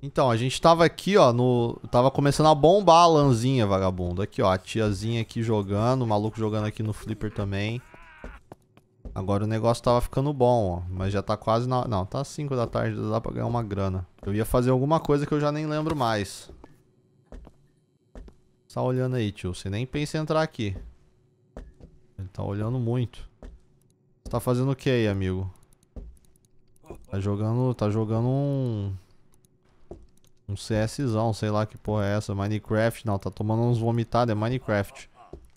Então, a gente tava aqui, ó, no... Tava começando a bombar a lãzinha, vagabundo. Aqui, ó, a tiazinha aqui jogando, o maluco jogando aqui no flipper também. Agora o negócio tava ficando bom, ó. Mas já tá quase na... Não, tá 5 da tarde, dá pra ganhar uma grana. Eu ia fazer alguma coisa que eu já nem lembro mais. Tá olhando aí, tio. Você nem pensa em entrar aqui. Ele tá olhando muito. Você tá fazendo o que aí, amigo? Tá jogando um CSzão, sei lá que porra é essa. Minecraft, não, tá tomando uns vomitados, é Minecraft.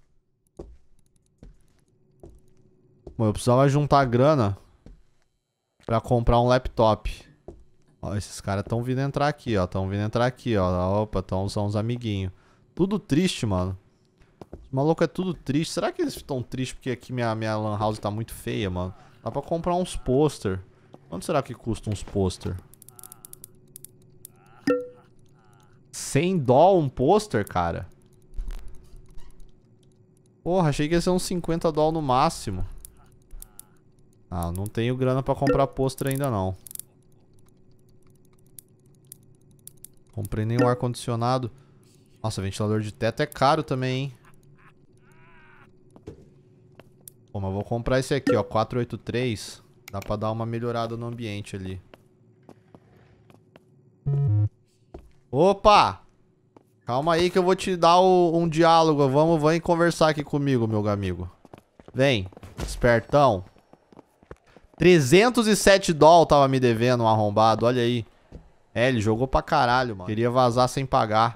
Bom, eu precisava juntar grana pra comprar um laptop. Ó, esses caras tão vindo entrar aqui, ó. Tão vindo entrar aqui, ó. Opa, são uns amiguinhos. Tudo triste, mano. Os malucos é tudo triste. Será que eles estão tristes porque aqui minha lan house tá muito feia, mano? Dá pra comprar uns pôster. Quanto será que custa uns pôster? 100 doll um pôster, cara? Porra, achei que ia ser uns 50 doll no máximo. Ah, não tenho grana pra comprar pôster ainda não. Comprei nenhum ar-condicionado. Nossa, ventilador de teto é caro também, hein? Pô, mas vou comprar esse aqui, ó, 483. Dá pra dar uma melhorada no ambiente ali. Opa! Calma aí que eu vou te dar um diálogo. Vem conversar aqui comigo, meu amigo. Vem, espertão. 307 doll tava me devendo um arrombado, olha aí. É, ele jogou pra caralho, mano. Queria vazar sem pagar.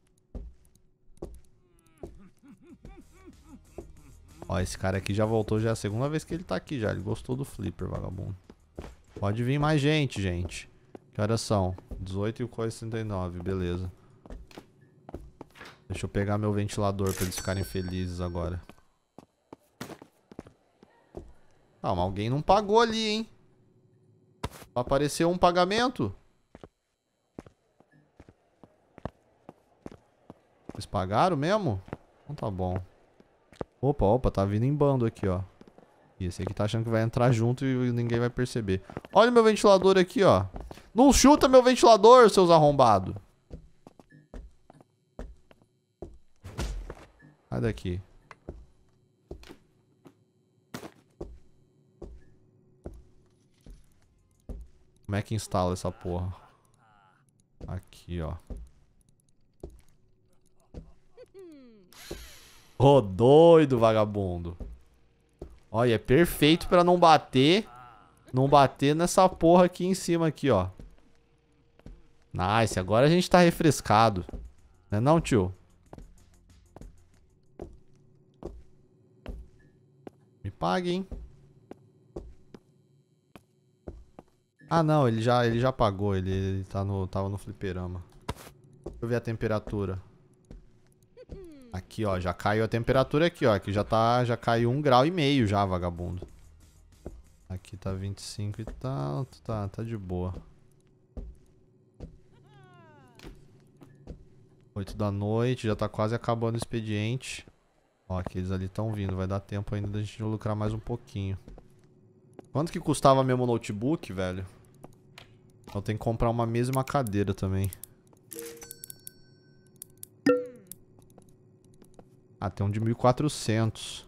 Ó, esse cara aqui já voltou, já é a segunda vez que ele tá aqui já. Ele gostou do flipper, vagabundo. Pode vir mais gente, gente. Que horas são? 18 e 69, beleza. Deixa eu pegar meu ventilador pra eles ficarem felizes agora. Ah, mas alguém não pagou ali, hein? Apareceu um pagamento. Vocês pagaram mesmo? Então tá bom. Opa, tá vindo em bando aqui, ó. E esse aqui tá achando que vai entrar junto e ninguém vai perceber. Olha o meu ventilador aqui, ó. Não chuta meu ventilador, seus arrombados. Sai daqui. Como é que instala essa porra? Aqui, ó. Ô, doido, vagabundo. Olha, é perfeito pra não bater. Não bater nessa porra aqui em cima, aqui, ó. Nice, agora a gente tá refrescado. Não é não, tio? Me pague, hein? Ah, não, ele já pagou. Ele tava no fliperama. Deixa eu ver a temperatura. Aqui, ó, já caiu a temperatura aqui, ó. Aqui já caiu 1,5 graus já, vagabundo. Aqui tá 25 e tal. Tá de boa. 8 da noite, já tá quase acabando o expediente. Ó, aqueles ali estão vindo. Vai dar tempo ainda da gente lucrar mais um pouquinho. Quanto que custava mesmo o notebook, velho? Eu tenho que comprar uma mesa e uma cadeira também. Ah, tem um de 1.400.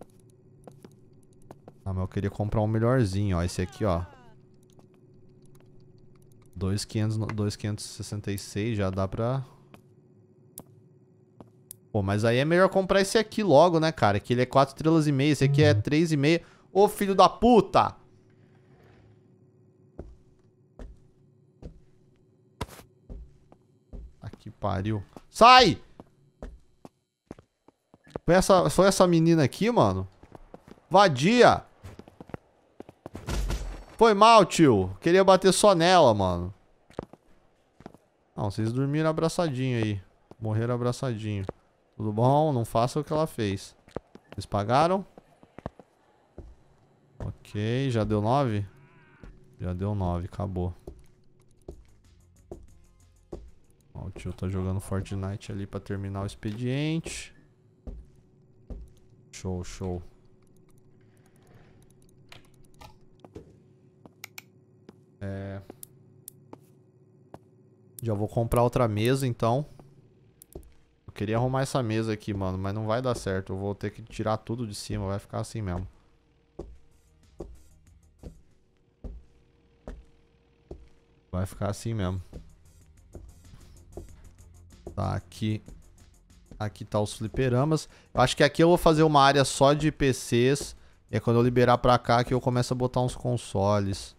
Ah, mas eu queria comprar um melhorzinho, ó. Esse aqui, ó. 2.566 já dá pra... Pô, mas aí é melhor comprar esse aqui logo, né, cara? Que ele é 4 estrelas e meia. Esse aqui é 3,5. Ô, filho da puta! Aqui pariu. Sai! Foi essa menina aqui, mano? Vadia! Foi mal, tio. Queria bater só nela, mano. Não, vocês dormiram abraçadinho aí. Morreram abraçadinho. Tudo bom? Não faça o que ela fez. Vocês pagaram? Ok, já deu 9? Já deu 9, acabou. Ó, o tio tá jogando Fortnite ali pra terminar o expediente. Show, show. Já vou comprar outra mesa, então. Eu queria arrumar essa mesa aqui, mano, mas não vai dar certo. Eu vou ter que tirar tudo de cima, vai ficar assim mesmo. Vai ficar assim mesmo. Tá, aqui. Aqui tá os fliperamas. Eu acho que aqui eu vou fazer uma área só de PCs. E é quando eu liberar pra cá que eu começo a botar uns consoles.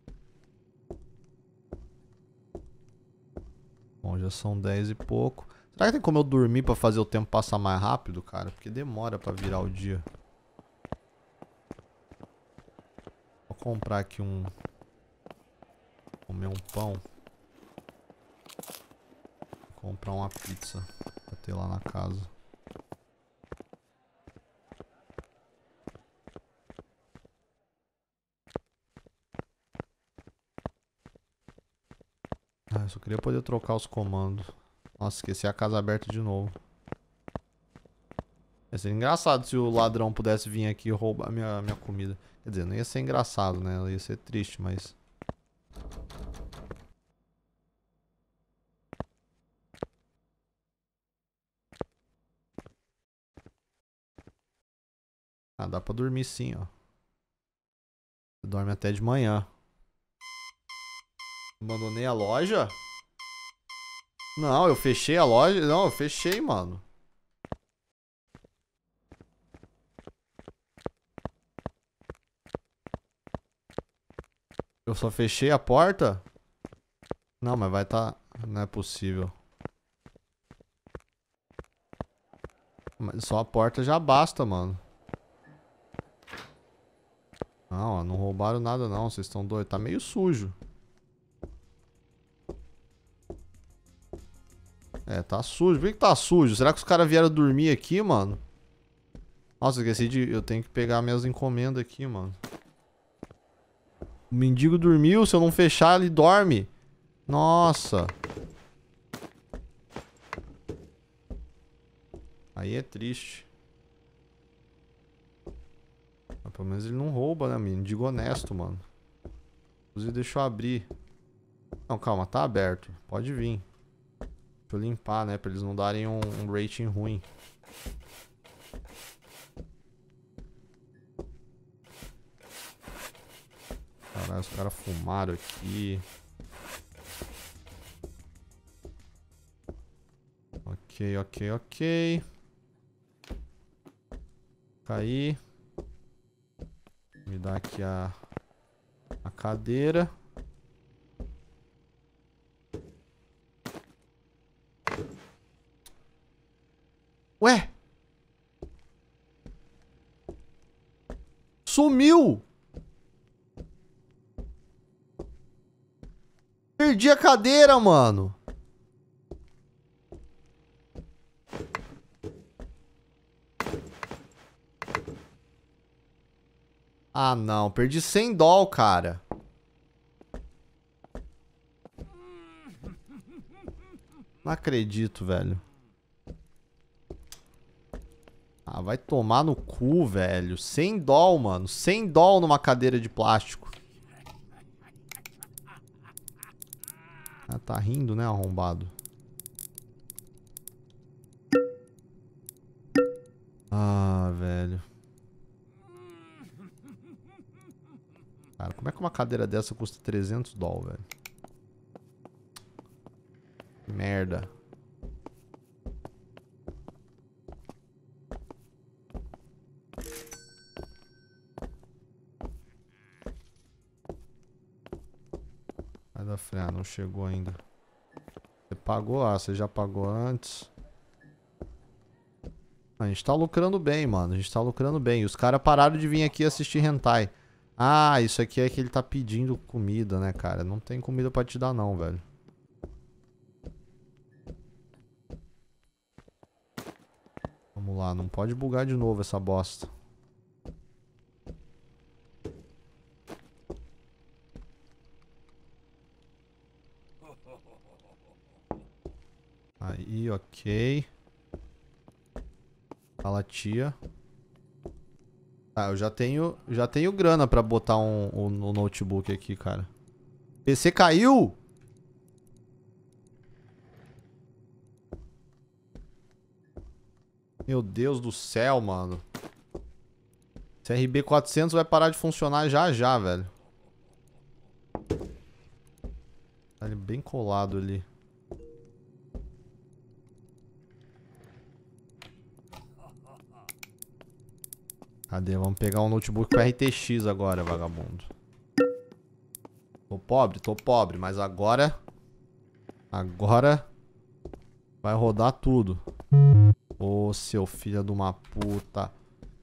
Bom, já são 10 e pouco. Será que tem como eu dormir pra fazer o tempo passar mais rápido, cara? Porque demora pra virar o dia. Vou comprar aqui um... Comer um pão. Vou comprar uma pizza pra ter lá na casa. Ah, eu só queria poder trocar os comandos. Nossa, esqueci a casa aberta de novo. Ia ser engraçado se o ladrão pudesse vir aqui e roubar minha comida. Quer dizer, não ia ser engraçado, né? Ia ser triste, mas... Ah, dá pra dormir sim, ó. Você dorme até de manhã. Abandonei a loja? Não, eu fechei a loja. Não, eu fechei, mano. Eu só fechei a porta? Não, mas vai tá... Não é possível. Mas só a porta já basta, mano. Não, ó, não roubaram nada não. Vocês estão doidos. Tá meio sujo. É, tá sujo. Por que tá sujo? Será que os caras vieram dormir aqui, mano? Nossa, esqueci de... Eu tenho que pegar minhas encomendas aqui, mano. O mendigo dormiu. Se eu não fechar, ele dorme. Nossa. Aí é triste. Mas pelo menos ele não rouba, né, mendigo honesto, mano. Inclusive, deixa eu abrir. Não, calma, tá aberto. Pode vir. Deixa eu limpar, né, pra eles não darem um rating ruim. Caralho, os caras fumaram aqui. Ok, ok, ok. Caí. Me dá aqui a cadeira. Ué? Sumiu! Perdi a cadeira, mano. Ah, não. Perdi 100 doll, cara. Não acredito, velho. Ah, vai tomar no cu, velho. 100 doll, mano. 100 doll numa cadeira de plástico. Ah, tá rindo, né, arrombado? Ah, velho. Cara, como é que uma cadeira dessa custa 300 doll, velho? Que merda. Vai dar freio. Ah, não chegou ainda. Você pagou? Ah, você já pagou antes. A gente tá lucrando bem, mano. A gente tá lucrando bem. Os caras pararam de vir aqui assistir hentai. Ah, isso aqui é que ele tá pedindo comida, né, cara? Não tem comida pra te dar não, velho. Vamos lá, não pode bugar de novo essa bosta. Aí, ok. Fala, tia. Ah, eu já tenho grana pra botar um notebook aqui, cara. PC caiu? Meu Deus do céu, mano. Esse RB400 vai parar de funcionar já já, velho. Tá ele bem colado ali. Cadê? Vamos pegar um notebook com RTX agora, vagabundo. Tô pobre, mas agora... Agora... Vai rodar tudo. Ô, seu filho de uma puta.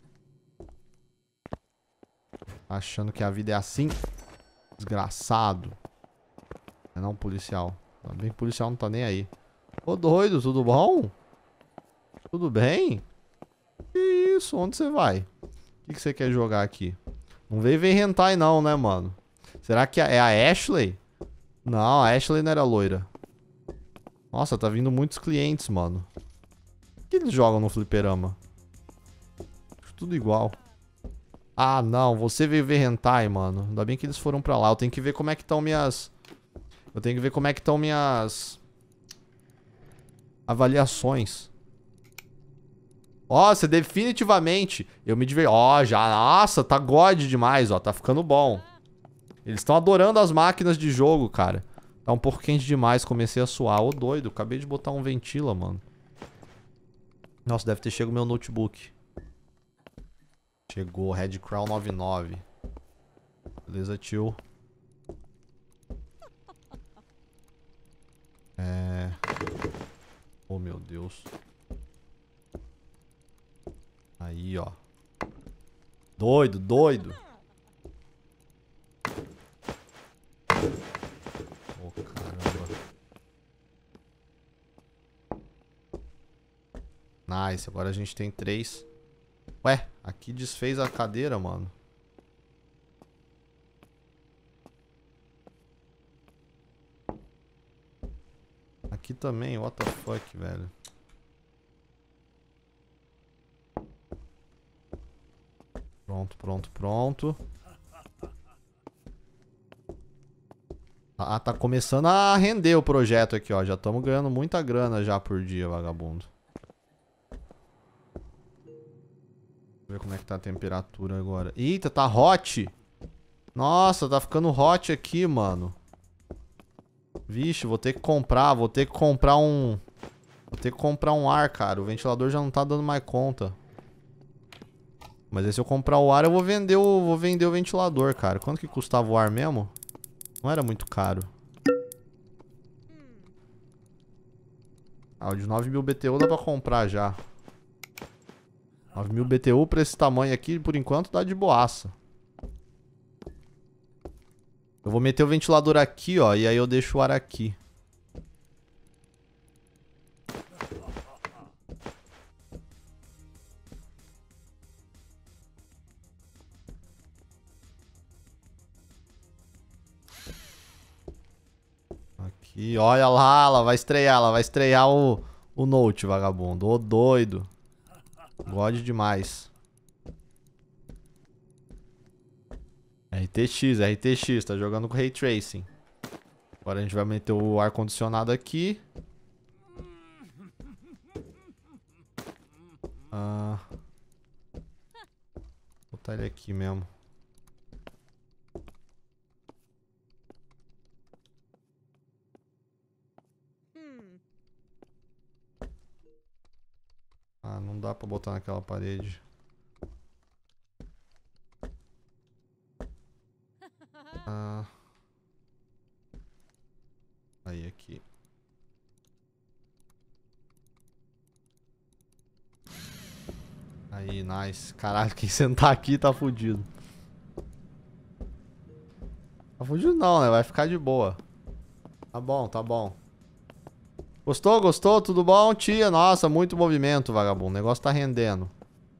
Achando que a vida é assim? Desgraçado. É não, policial. Também policial não tá nem aí. Ô, doido, tudo bom? Tudo bem? Que isso? Onde você vai? O que você quer jogar aqui? Não veio ver hentai não, né, mano? Será que é a Ashley? Não, a Ashley não era loira. Nossa, tá vindo muitos clientes, mano. O que eles jogam no fliperama? Tudo igual. Ah, não. Você veio ver hentai, mano. Ainda bem que eles foram pra lá. Eu tenho que ver como é que estão minhas... Eu tenho que ver como é que estão minhas... avaliações. Ó, você definitivamente... Eu me diverti. Ó, já... Nossa, tá god demais, ó. Tá ficando bom. Eles estão adorando as máquinas de jogo, cara. Tá um pouco quente demais. Comecei a suar. Ô, doido. Acabei de botar um ventila, mano. Nossa, deve ter chegado o meu notebook. Chegou. Red Crown 99. Beleza, tio. Oh, meu Deus. Aí, ó. Doido, doido. Oh, caramba. Nice, agora a gente tem 3. Ué, aqui desfez a cadeira, mano. Aqui também, what the fuck, velho. Pronto, pronto, pronto. Ah, tá começando a render o projeto aqui, ó. Já estamos ganhando muita grana já por dia, vagabundo. Deixa eu ver como é que tá a temperatura agora. Eita, tá hot. Nossa, tá ficando hot aqui, mano. Vixe, vou ter que comprar um... Vou ter que comprar um ar, cara. O ventilador já não tá dando mais conta. Mas aí se eu comprar o ar, eu vou vender o ventilador, cara. Quanto que custava o ar mesmo? Não era muito caro. Ah, o de 9.000 BTU dá pra comprar já. 9.000 BTU pra esse tamanho aqui, por enquanto, dá de boaça. Eu vou meter o ventilador aqui, ó. E aí eu deixo o ar aqui. Aqui, olha lá, ela vai estrear o Note, vagabundo. Ô, doido. God demais. RTX, tá jogando com Ray Tracing. Agora a gente vai meter o ar-condicionado aqui. Vou botar ele aqui mesmo. Ah, não dá pra botar naquela parede. Aí, aqui. Aí, nice. Caralho, quem sentar aqui tá fudido. Tá fudido não, né? Vai ficar de boa. Tá bom, tá bom. Gostou, gostou? Tudo bom, tia? Nossa, muito movimento, vagabundo. O negócio tá rendendo.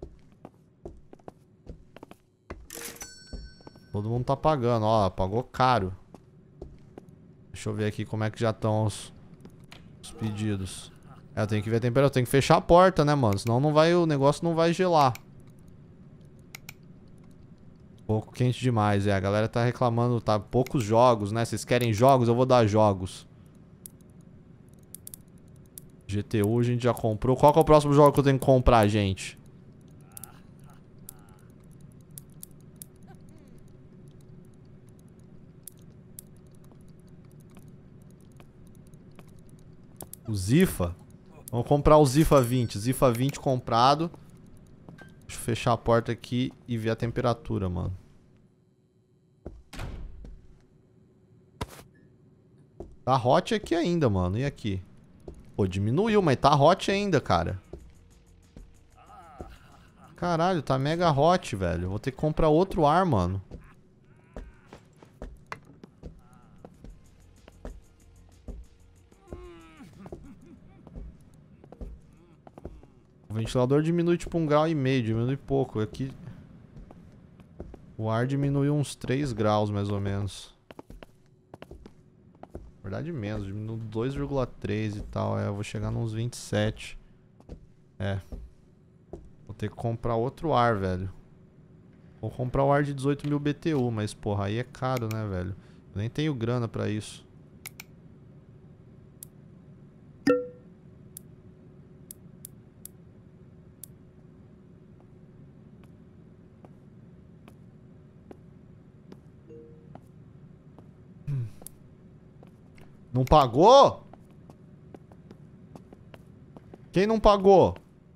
Todo mundo tá pagando, ó. Pagou caro. Deixa eu ver aqui como é que já estão os pedidos. É, eu tenho que ver a temperatura. Eu tenho que fechar a porta, né, mano? Senão não vai, o negócio não vai gelar. Pouco quente demais, é. A galera tá reclamando, tá poucos jogos, né? Vocês querem jogos? Eu vou dar jogos. GTU a gente já comprou. Qual que é o próximo jogo que eu tenho que comprar, gente? O Zifa? Vamos comprar o Zifa 20. Zifa 20 comprado. Deixa eu fechar a porta aqui e ver a temperatura, mano. Tá hot aqui ainda, mano. E aqui? Pô, diminuiu, mas tá hot ainda, cara. Caralho, tá mega hot, velho. Vou ter que comprar outro ar, mano. O ventilador diminui tipo 1,5 grau, diminui pouco. Aqui o ar diminuiu uns 3 graus, mais ou menos. Na verdade menos, diminuiu 2,3 e tal. Eu vou chegar nos 27. Vou ter que comprar outro ar, velho. Vou comprar o ar de 18.000 BTU, mas porra, aí é caro, né, velho? Eu nem tenho grana pra isso. Não pagou? Quem não pagou?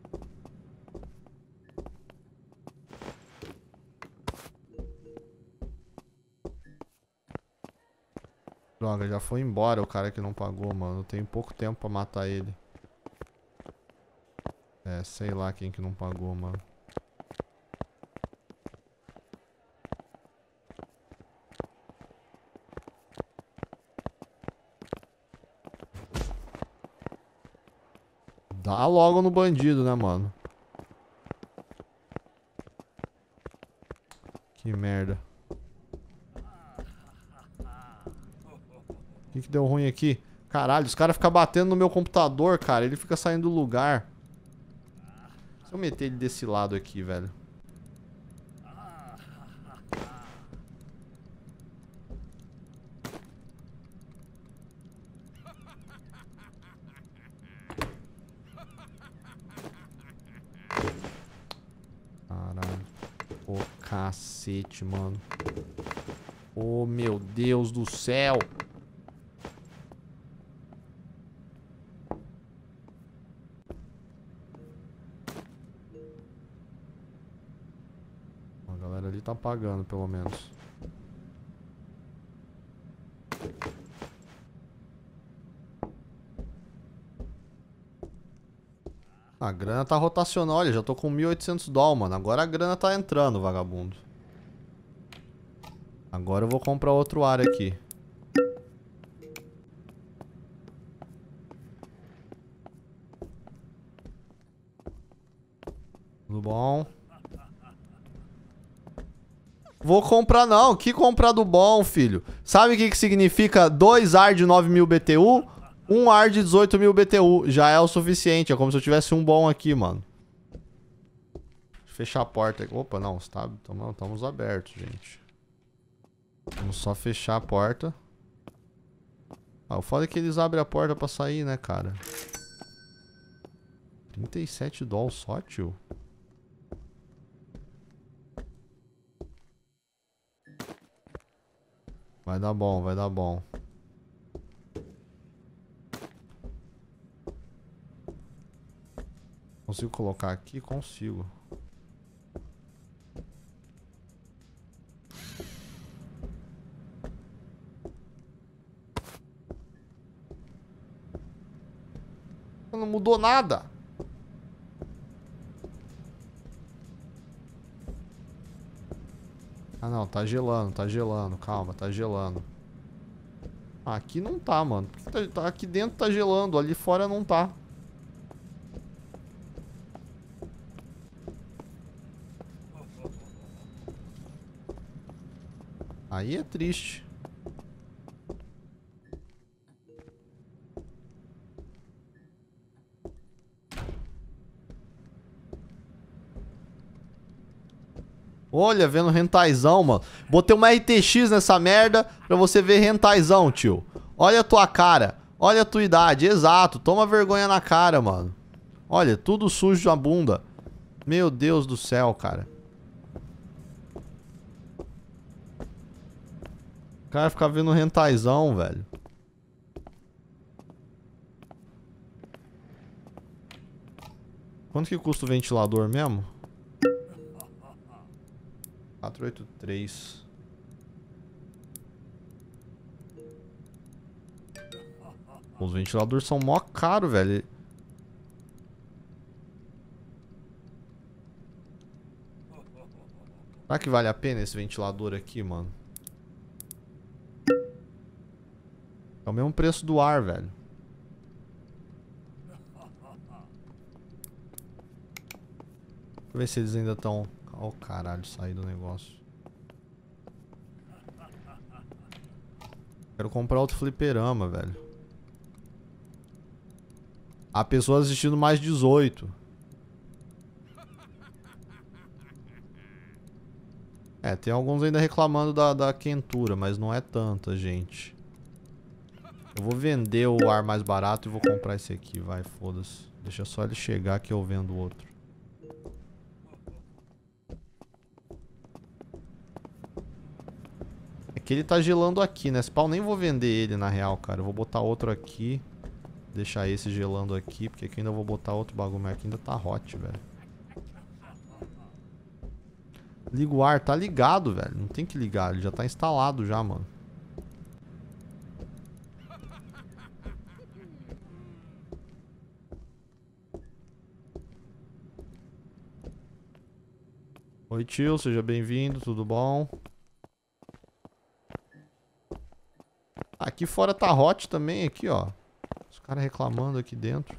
Droga, já foi embora o cara que não pagou, mano. Eu tenho pouco tempo pra matar ele. Sei lá quem que não pagou, mano. Dá logo no bandido, né, mano? Que merda. O que deu ruim aqui? Caralho, os caras ficam batendo no meu computador, cara. Ele fica saindo do lugar. Se eu meter ele desse lado aqui, velho. Caralho. Ô, cacete, mano. Ô, meu Deus do céu. A galera ali tá pagando, pelo menos. A grana tá rotacional, olha, já tô com 1.800 dólares, mano. Agora a grana tá entrando, vagabundo. Agora eu vou comprar outro ar aqui. Tudo bom? Vou comprar não, que comprar do bom, filho? Sabe o que significa 2 ar de 9.000 BTU? 1 ar de 18.000 BTU. Já é o suficiente, é como se eu tivesse um bom aqui, mano. Fechar a porta. Opa, não, estamos abertos, gente. Vamos só fechar a porta. Ah, o foda é que eles abrem a porta pra sair, né, cara? 37 dólares só, tio. Vai dar bom, vai dar bom. Consigo colocar aqui? Consigo. Não mudou nada. Ah, não, tá gelando, calma, tá gelando. Ah, aqui não tá, mano. Aqui dentro tá gelando, ali fora não tá. Aí é triste. Olha, vendo rentaizão, mano. Botei uma RTX nessa merda pra você ver rentaizão, tio. Olha a tua cara. Olha a tua idade, exato. Toma vergonha na cara, mano. Olha, tudo sujo na bunda. Meu Deus do céu, cara. O cara fica vendo hentaizão, velho. Quanto que custa o ventilador mesmo? 483. Os ventiladores são mó caro, velho. Será que vale a pena esse ventilador aqui, mano? É o mesmo preço do ar, velho. Deixa eu ver se eles ainda estão... Oh, caralho, saí do negócio. Quero comprar outro fliperama, velho. Há pessoas assistindo mais 18. É, tem alguns ainda reclamando da quentura, mas não é tanta, gente. Eu vou vender o ar mais barato e vou comprar esse aqui, vai, foda-se. Deixa só ele chegar que eu vendo o outro. É que ele tá gelando aqui, né? Esse pau nem vou vender ele na real, cara. Eu vou botar outro aqui. Deixar esse gelando aqui, porque aqui ainda vou botar outro bagulho, mas aqui ainda tá hot, velho. Liga o ar, tá ligado, velho. Não tem que ligar, ele já tá instalado já, mano. Oi, tio, seja bem-vindo, tudo bom? Aqui fora tá hot também, aqui, ó. Os caras reclamando aqui dentro.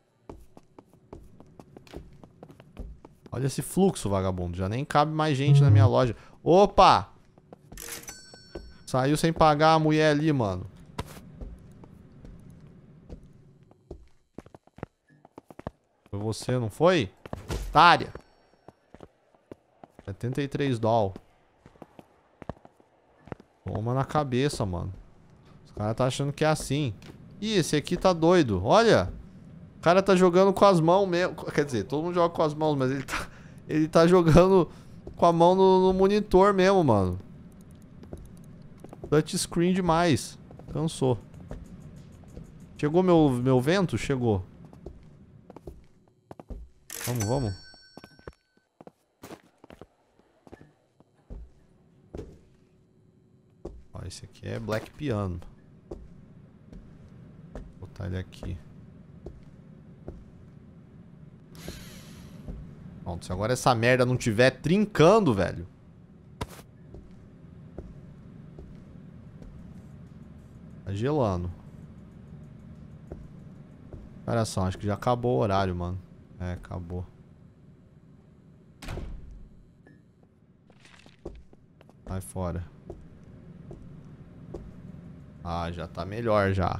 Olha esse fluxo, vagabundo. Já nem cabe mais gente na minha loja. Opa! Saiu sem pagar a mulher ali, mano. Foi você, não foi? Otária! 73 doll. Toma na cabeça, mano. Os caras tá achando que é assim. Ih, esse aqui tá doido. Olha! O cara tá jogando com as mãos mesmo. Quer dizer, todo mundo joga com as mãos, mas ele tá jogando com a mão no monitor mesmo, mano. Touchscreen demais. Cansou. Chegou meu vento? Chegou. Vamos, vamos. Ó, esse aqui é Black Piano. Vou botar ele aqui. Pronto, se agora essa merda não tiver trincando, velho. Tá gelando. Olha só, acho que já acabou o horário, mano. É, acabou. Vai fora. Ah, já tá melhor já.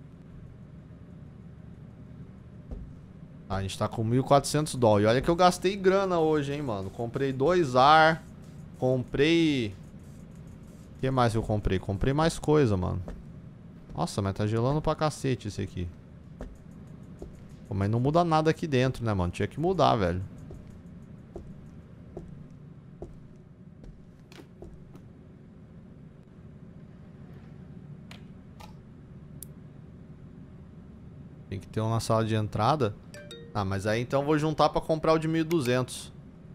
A gente tá com 1.400 dólares. E olha que eu gastei grana hoje, hein, mano. Comprei 2 ar. Comprei... O que mais eu comprei? Comprei mais coisa, mano. Nossa, mas tá gelando pra cacete esse aqui. Pô, mas não muda nada aqui dentro, né, mano? Tinha que mudar, velho. Tem que ter um na sala de entrada. Ah, mas aí então eu vou juntar pra comprar o de 1.200.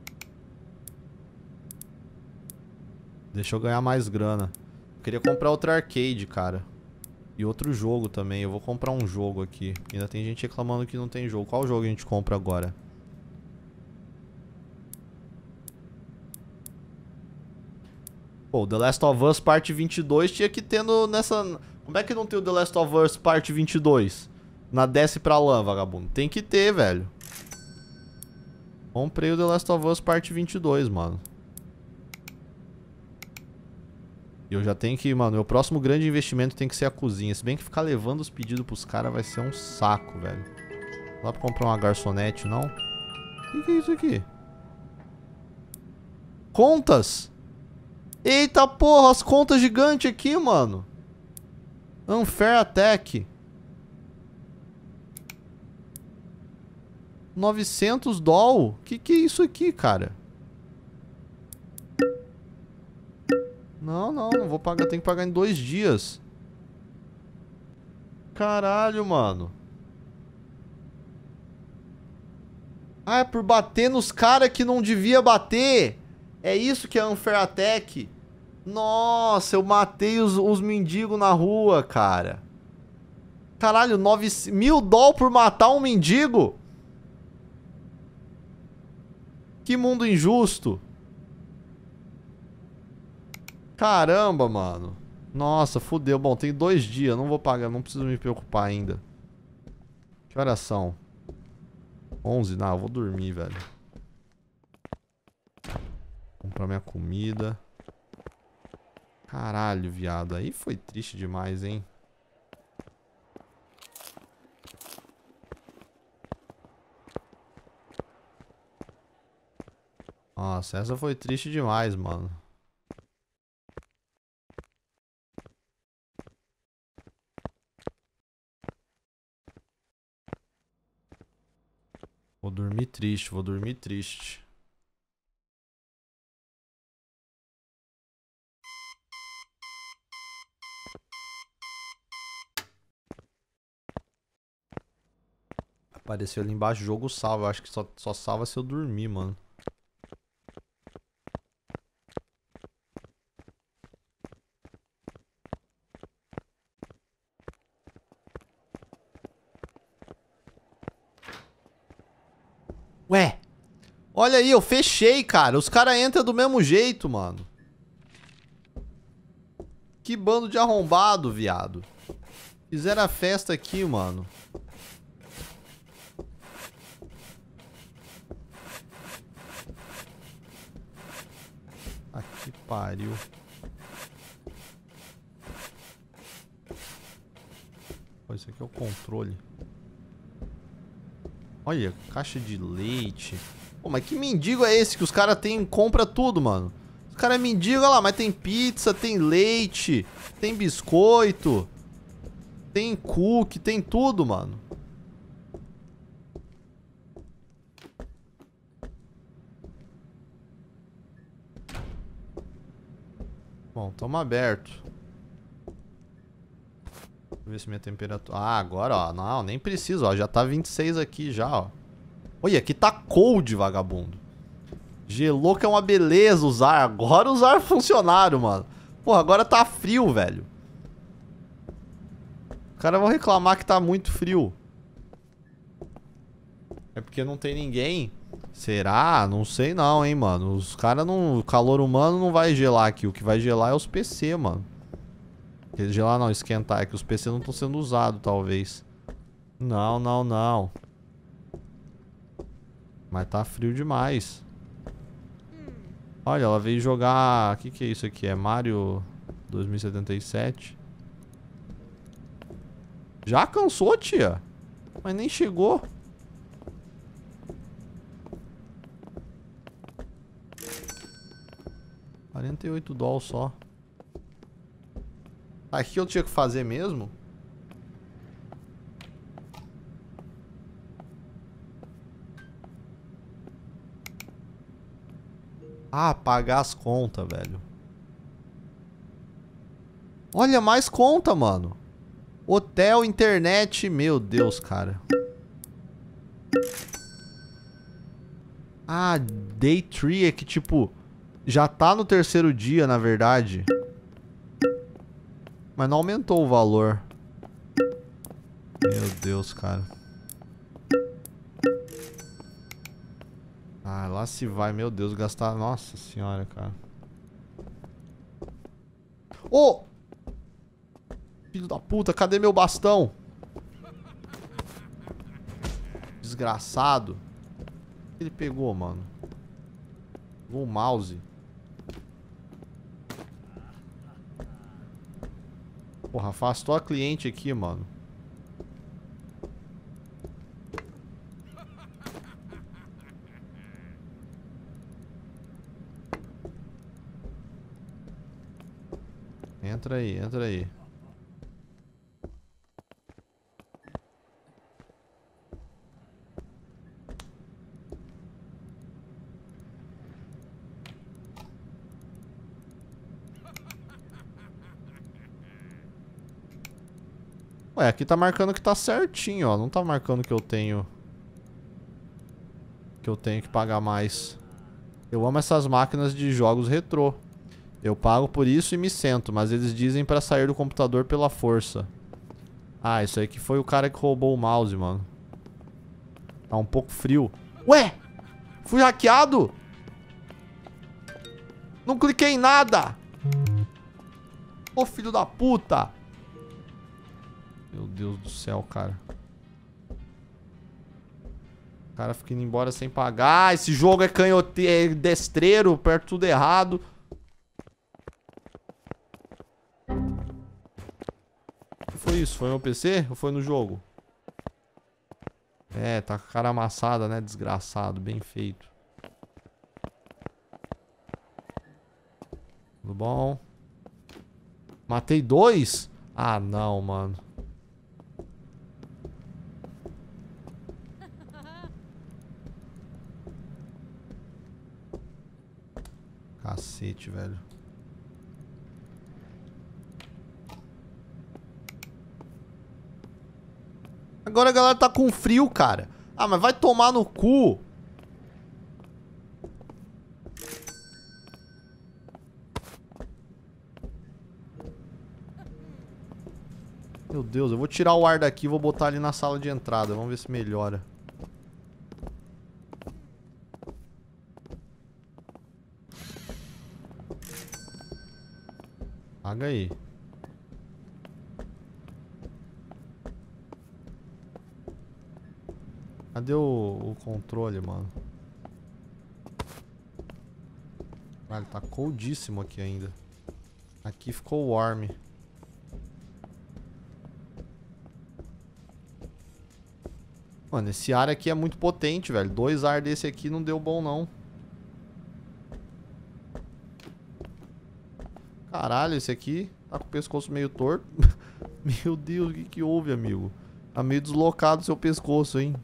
Deixa eu ganhar mais grana. Eu queria comprar outro arcade, cara. E outro jogo também. Eu vou comprar um jogo aqui. Ainda tem gente reclamando que não tem jogo. Qual jogo a gente compra agora? Pô, The Last of Us Parte 22 tinha que ter nessa... Como é que não tem o The Last of Us Parte 22? Na Desce pra Lã, vagabundo. Tem que ter, velho. Comprei o The Last of Us Parte 22, mano. E eu já tenho que... Mano, meu próximo grande investimento tem que ser a cozinha. Se bem que ficar levando os pedidos pros caras vai ser um saco, velho. Não dá pra comprar uma garçonete, não? O que é isso aqui? Contas! Eita porra, as contas gigantes aqui, mano. Unfair Attack. $900? Que é isso aqui, cara? Não, não vou pagar. Tem que pagar em 2 dias. Caralho, mano. Ah, é por bater nos caras que não devia bater. É isso que é unfair attack. Nossa, eu matei os mendigos na rua, cara. Caralho, $1.000 por matar um mendigo? Que mundo injusto. Caramba, mano. Nossa, fudeu. Bom, tem 2 dias. Não vou pagar, não preciso me preocupar ainda. Que horas são? 11? Não, eu vou dormir, velho. Comprar minha comida. Caralho, viado. Aí foi triste demais, hein? Nossa, essa foi triste demais, mano. Vou dormir triste, vou dormir triste. Apareceu ali embaixo, jogo salva. Eu acho que só salva se eu dormir, mano. Ué, olha aí, eu fechei, cara. Os caras entram do mesmo jeito, mano. Que bando de arrombado, viado. Fizeram a festa aqui, mano. Ah, que pariu. Pô, isso aqui é o controle. Olha, caixa de leite. Pô, mas que mendigo é esse que os caras compra tudo, mano? Os caras é mendigo, olha lá, mas tem pizza, tem leite, tem biscoito, tem cookie, tem tudo, mano. Bom, tamo aberto. Deixa eu ver se minha temperatura... Ah, agora, ó. Não, nem precisa, ó. Já tá 26 aqui já, ó. Olha, aqui tá cold, vagabundo. Gelou que é uma beleza usar. Agora os ar funcionaram, mano. Porra, agora tá frio, velho. Os caras vão reclamar que tá muito frio. É porque não tem ninguém. Será? Não sei não, hein, mano. Os caras não... O calor humano não vai gelar aqui. O que vai gelar é os PC, mano. Gelar não, esquentar. É que os PC não estão sendo usados, talvez. Não, não, não. Mas tá frio demais. Olha, ela veio jogar... O que é isso aqui? É Mario 2077? Já cansou, tia? Mas nem chegou. $48 só. Aqui eu tinha que fazer mesmo? Ah, pagar as contas, velho. Olha, mais conta, mano. Hotel, internet. Meu Deus, cara. Ah, Day 3 é que, tipo... Já tá no 3º dia, na verdade. Mas não aumentou o valor. Meu Deus, cara. Ah, lá se vai, meu Deus, gastar... Nossa senhora, cara. Ô! Filho da puta, cadê meu bastão? Desgraçado. O que ele pegou, mano? Pegou o mouse. Porra, afastou a cliente aqui, mano. Entra aí, entra aí. Ué, aqui tá marcando que tá certinho, ó. Não tá marcando que eu tenho... Que eu tenho que pagar mais. Eu amo essas máquinas de jogos retrô. Eu pago por isso e me sento, mas eles dizem pra sair do computador pela força. Ah, isso aí que foi o cara que roubou o mouse, mano. Tá um pouco frio. Ué! Fui hackeado! Não cliquei em nada! Ô filho da puta! Meu Deus do céu, cara. O cara fica indo embora sem pagar. Ah, esse jogo é canhote... é destreiro, perto tudo errado. O que foi isso? Foi no PC ou foi no jogo? É, tá com a cara amassada, né? Desgraçado, bem feito. Tudo bom? Matei 2? Ah, não, mano. Cacete, velho. Agora a galera tá com frio, cara. Ah, mas vai tomar no cu. Meu Deus, eu vou tirar o ar daqui e vou botar ali na sala de entrada. Vamos ver se melhora. Paga aí. Cadê o controle, mano? Ah, ele tá coldíssimo aqui ainda. Aqui ficou warm. Mano, esse ar aqui é muito potente, velho. 2 ar desse aqui não deu bom, não. Caralho, esse aqui tá com o pescoço meio torto. Meu Deus, o que que houve, amigo? Tá meio deslocado o seu pescoço, hein?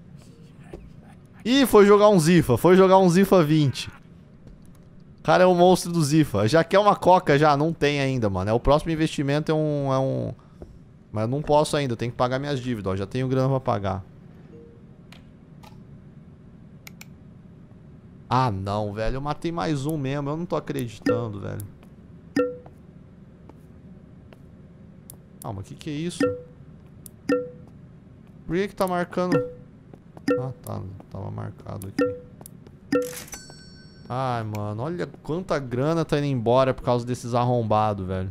Ih, foi jogar um Zifa. Foi jogar um Zifa 20. O cara é o monstro do Zifa. Já quer uma coca já? Não tem ainda, mano. É o próximo investimento é um... Mas eu não posso ainda. Eu tenho que pagar minhas dívidas, ó. Já tenho grana pra pagar. Ah, não, velho. Eu matei mais um mesmo. Eu não tô acreditando, velho. Ah, mas que é isso? Por que tá marcando? Ah, tá. Tava marcado aqui. Ai, mano. Olha quanta grana tá indo embora por causa desses arrombados, velho.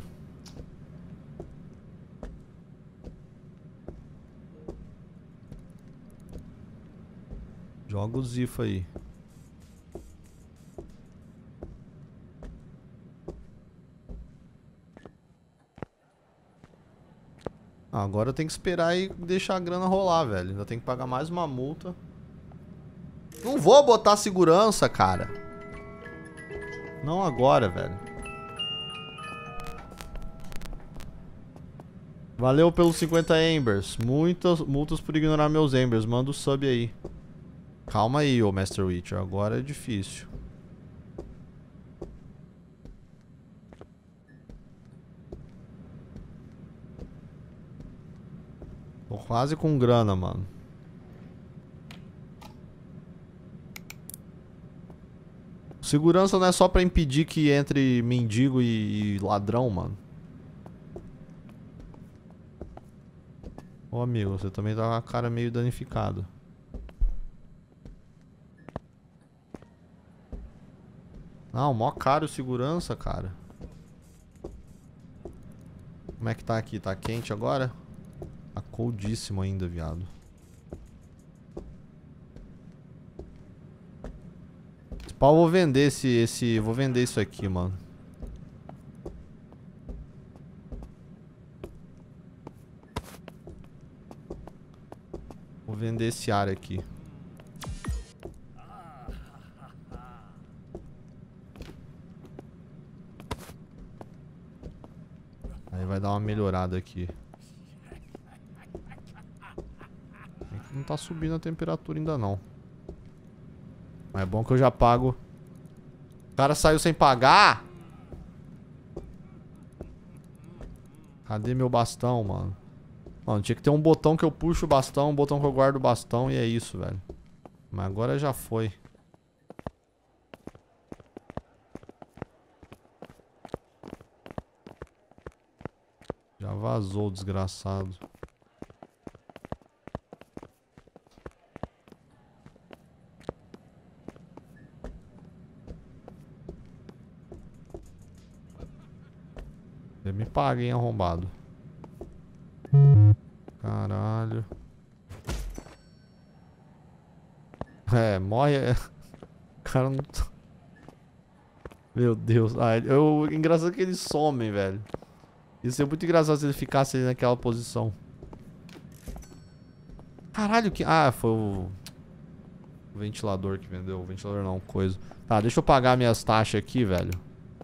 Joga o Zifa aí. Ah, agora eu tenho que esperar e deixar a grana rolar, velho. Ainda tem que pagar mais uma multa. Não vou botar segurança, cara. Não agora, velho. Valeu pelos 50 Embers. Muitas multas por ignorar meus Embers. Manda o sub aí. Calma aí, ô Master Witcher. Agora é difícil. Tô quase com grana, mano. Segurança não é só pra impedir que entre mendigo e ladrão, mano. Ô amigo, você também tá com a cara meio danificada. Não, mó caro segurança, cara. Como é que tá aqui? Tá quente agora? Tá coldíssimo ainda, viado. Esse pau eu vou vender vou vender isso aqui, mano. Vou vender esse ar aqui. Aí vai dar uma melhorada aqui. Não tá subindo a temperatura ainda não. Mas é bom que eu já pago. O cara saiu sem pagar? Cadê meu bastão, mano? Mano, tinha que ter um botão que eu puxo o bastão, um botão que eu guardo o bastão e é isso, velho. Mas agora já foi. Já vazou o desgraçado. Você me paga, hein, arrombado. Caralho. É, morre. O cara não. Meu Deus. Ah, engraçado que eles somem, velho. Ia ser muito engraçado se ele ficasse ali naquela posição. Caralho, que. Ah, foi o ventilador que vendeu. O ventilador não, coisa. Tá, deixa eu pagar minhas taxas aqui, velho.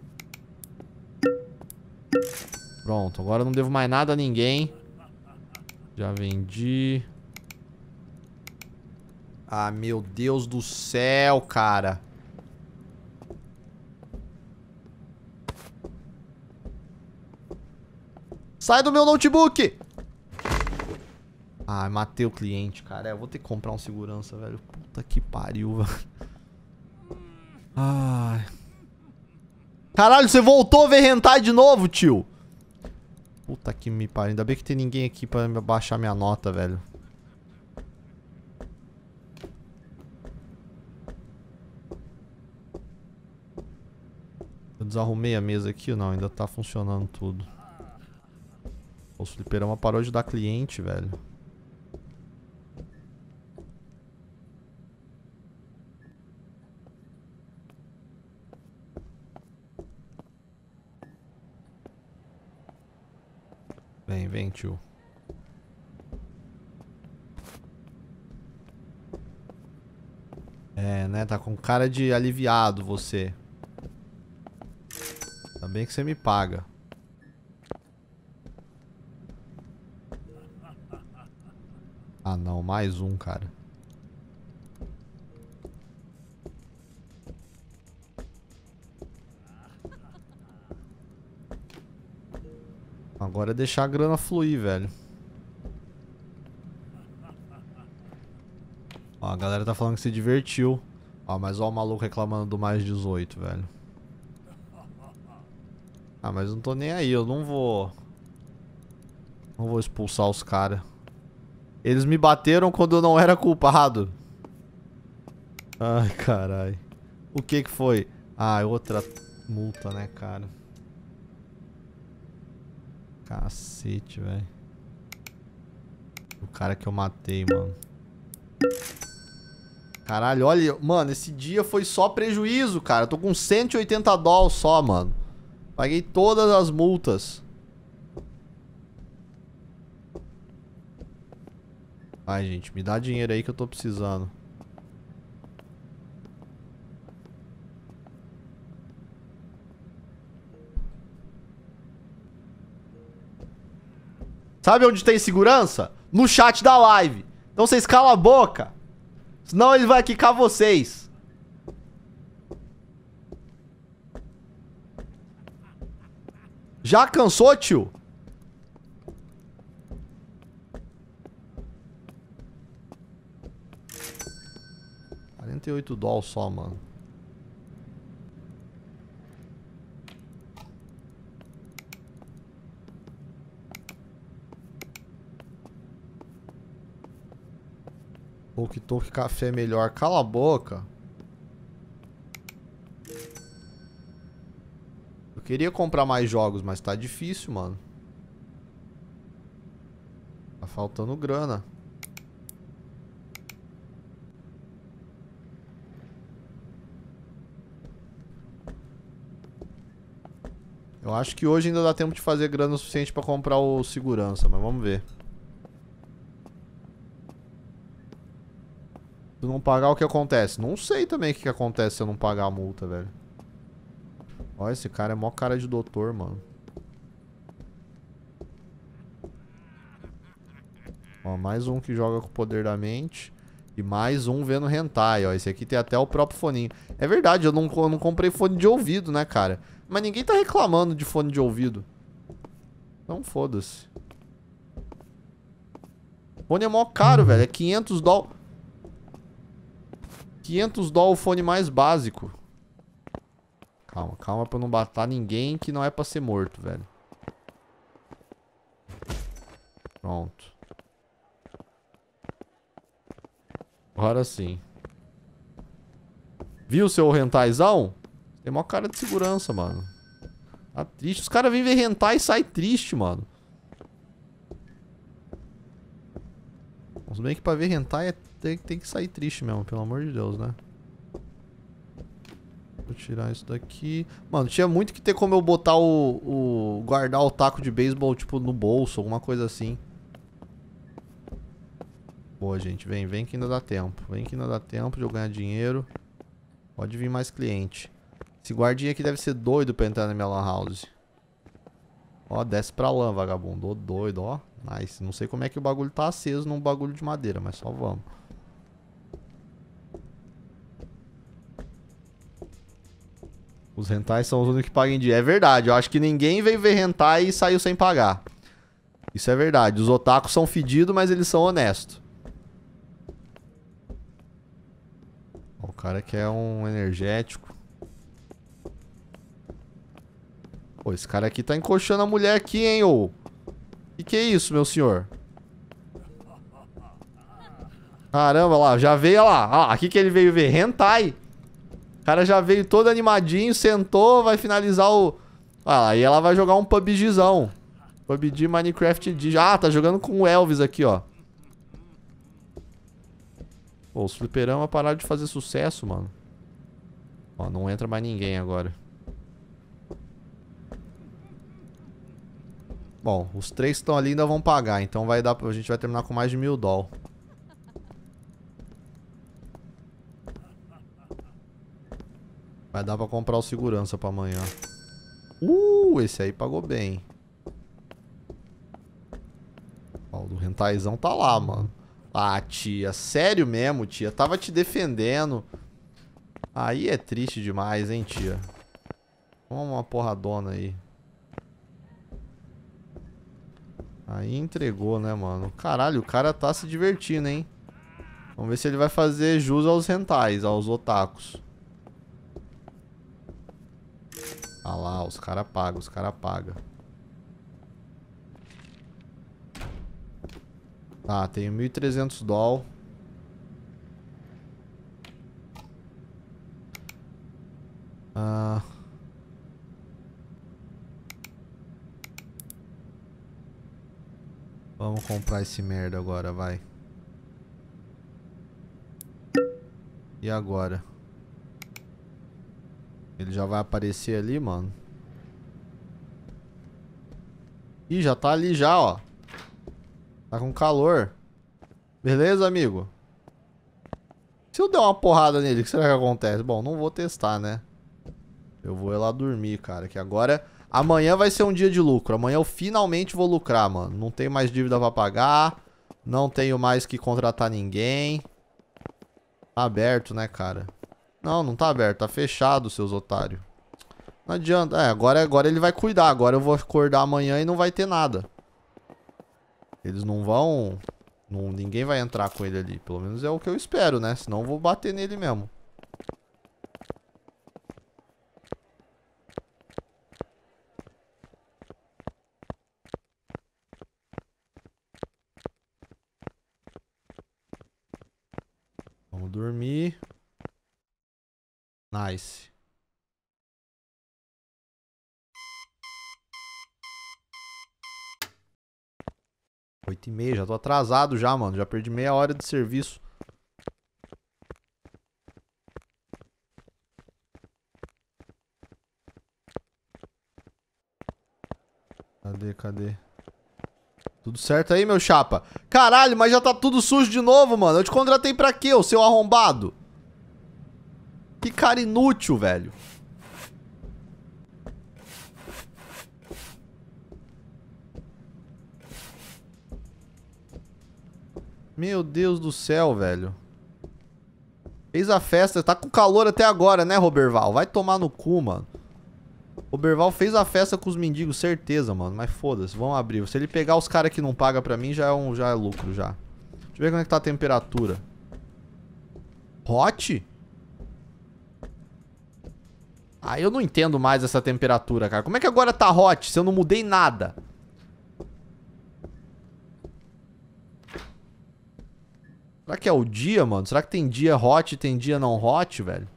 Pronto, agora eu não devo mais nada a ninguém. Já vendi. Ah, meu Deus do céu, cara. Sai do meu notebook! Ah, matei o cliente, cara. Eu vou ter que comprar um segurança, velho. Puta que pariu, velho. Ai. Caralho, você voltou a ver hentai de novo, tio? Puta que me pariu. Ainda bem que tem ninguém aqui pra baixar minha nota, velho. Eu desarrumei a mesa aqui ou não? Ainda tá funcionando tudo. O fliperama parou de dar cliente, velho. Vem, vem, tio. É, né? Tá com cara de aliviado você. Ainda bem que você me paga. Ah, não. Mais um, cara. Agora é deixar a grana fluir, velho. Ó, a galera tá falando que se divertiu. Ó, mas ó o maluco reclamando do mais 18, velho. Ah, mas não tô nem aí, eu não vou... Não vou expulsar os caras. Eles me bateram quando eu não era culpado. Ai, carai. O que que foi? Ah, outra multa, né, cara? Cacete, velho. O cara que eu matei, mano. Caralho, olha... Mano, esse dia foi só prejuízo, cara. Eu tô com 180 dólares só, mano. Paguei todas as multas. Ai, gente, me dá dinheiro aí que eu tô precisando. Sabe onde tem segurança? No chat da live. Então vocês calam a boca. Senão ele vai quicar vocês. Já cansou, tio? $48 só, mano. Toque café melhor. Cala a boca. Eu queria comprar mais jogos, mas tá difícil, mano. Tá faltando grana. Eu acho que hoje ainda dá tempo de fazer grana o suficiente pra comprar o segurança, mas vamos ver. Se não pagar, o que acontece? Não sei também o que acontece se eu não pagar a multa, velho. Olha, esse cara é mó cara de doutor, mano. Ó, mais um que joga com o poder da mente. E mais um vendo hentai, ó. Esse aqui tem até o próprio foninho. É verdade, eu não comprei fone de ouvido, né, cara? Mas ninguém tá reclamando de fone de ouvido. Então foda-se. Fone é mó caro, velho. É 500 doll. 500 doll o fone mais básico. Calma, calma pra não matar ninguém que não é pra ser morto, velho. Pronto. Agora sim. Viu seu rentaizão? Tem mó cara de segurança, mano. Tá triste. Os caras vêm ver hentai e saem triste, mano. Se bem que pra ver hentai tem que sair triste mesmo, pelo amor de Deus, né? Vou tirar isso daqui. Mano, tinha muito que ter como eu botar guardar o taco de beisebol, tipo, no bolso, alguma coisa assim. Boa, gente. Vem que ainda dá tempo. Vem que ainda dá tempo de eu ganhar dinheiro. Pode vir mais cliente. Esse guardinha aqui deve ser doido pra entrar na minha lan house. Ó, desce pra lã, vagabundo. Ô, doido, ó. Nice. Não sei como é que o bagulho tá aceso num bagulho de madeira, mas só vamos. Os hentais são os únicos que pagam em dia. É verdade. Eu acho que ninguém veio ver hentai e saiu sem pagar. Isso é verdade. Os otakus são fedidos, mas eles são honestos. O cara quer um energético. Pô, esse cara aqui tá encoxando a mulher aqui, hein, ô. Que é isso, meu senhor? Caramba, lá, já veio, olha lá. Ah, aqui que ele veio ver, hentai. O cara já veio todo animadinho, sentou, vai finalizar o... Ah lá, e ela vai jogar um PUBGzão. PUBG Minecraft Edition. Ah, tá jogando com o Elvis aqui, ó. Pô, os fliperama pararam de fazer sucesso, mano. Ó, não entra mais ninguém agora. Bom, os três que estão ali ainda vão pagar, então vai dar, a gente vai terminar com mais de 1000 doll. Vai dar pra comprar o segurança pra amanhã. Esse aí pagou bem. Ó, o do rentaizão tá lá, mano. Ah, tia, sério mesmo, tia? Tava te defendendo. Aí é triste demais, hein, tia? Vamos uma porradona aí. Aí entregou, né, mano? Caralho, o cara tá se divertindo, hein? Vamos ver se ele vai fazer jus aos rentais, aos otakus. Ah lá, os caras pagam, os caras pagam. Tá, tenho 1.300 doll. Vamos comprar esse merda agora, vai. E agora? Ele já vai aparecer ali, mano. Ih, já tá ali já, ó. Tá com calor. Beleza, amigo? Se eu der uma porrada nele, o que será que acontece? Bom, não vou testar, né? Eu vou ir lá dormir, cara. Que agora... Amanhã vai ser um dia de lucro. Amanhã eu finalmente vou lucrar, mano. Não tenho mais dívida pra pagar. Não tenho mais que contratar ninguém. Tá aberto, né, cara? Não, não tá aberto. Tá fechado, seus otários. Não adianta. É, agora ele vai cuidar. Agora eu vou acordar amanhã e não vai ter nada. Eles não vão... ninguém vai entrar com ele ali. Pelo menos é o que eu espero, né? Senão eu vou bater nele mesmo. Vamos dormir. Nice. 8h30, já tô atrasado já, mano. Já perdi meia hora de serviço. Cadê? Tudo certo aí, meu chapa? Caralho, mas já tá tudo sujo de novo, mano. Eu te contratei pra quê, ô seu arrombado? Que cara inútil, velho. Meu Deus do céu, velho. Fez a festa. Tá com calor até agora, né, Roberval? Vai tomar no cu, mano. Roberval fez a festa com os mendigos, certeza, mano. Mas foda-se, vamos abrir. Se ele pegar os caras que não pagam pra mim, já é lucro, já. Deixa eu ver como é que tá a temperatura. Hot? Ah, eu não entendo mais essa temperatura, cara. Como é que agora tá hot se eu não mudei nada? Será que é o dia, mano? Será que tem dia hot e tem dia não hot, velho?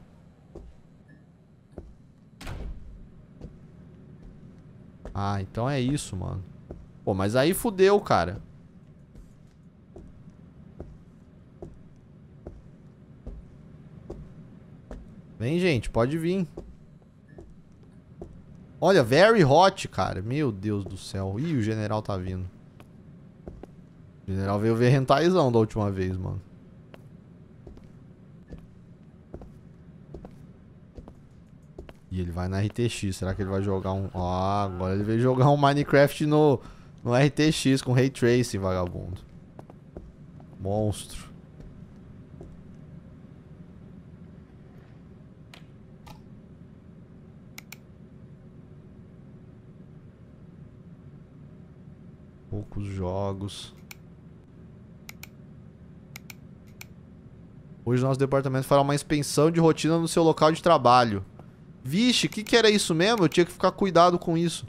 Ah, então é isso, mano. Pô, mas aí fudeu, cara. Vem, gente, pode vir. Olha, very hot, cara. Meu Deus do céu. Ih, o general tá vindo. O general veio ver hentaizão da última vez, mano. E ele vai na RTX. Será que ele vai jogar um... Ah, agora ele veio jogar um Minecraft no RTX com Ray Tracing, vagabundo. Monstro. Poucos jogos. Hoje nosso departamento fará uma inspeção de rotina no seu local de trabalho. Vixe, o que era isso mesmo? Eu tinha que ficar cuidado com isso.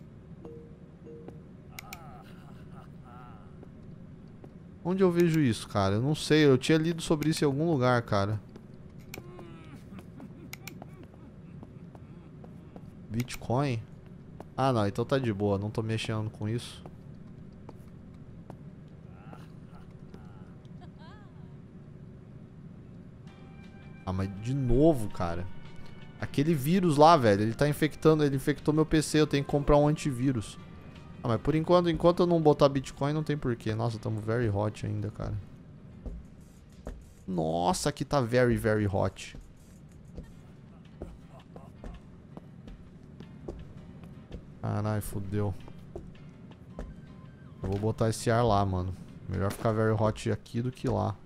Onde eu vejo isso, cara? Eu não sei, eu tinha lido sobre isso em algum lugar, cara. Bitcoin? Ah, não, então tá de boa, não tô mexendo com isso. Ah, mas de novo, cara. Aquele vírus lá, velho, ele tá infectando, ele infectou meu PC, eu tenho que comprar um antivírus. Ah, mas por enquanto, enquanto eu não botar Bitcoin, não tem porquê. Nossa, tamo very hot ainda, cara. Nossa, aqui tá very, very hot. Caralho, fodeu. Eu vou botar esse ar lá, mano. Melhor ficar very hot aqui do que lá.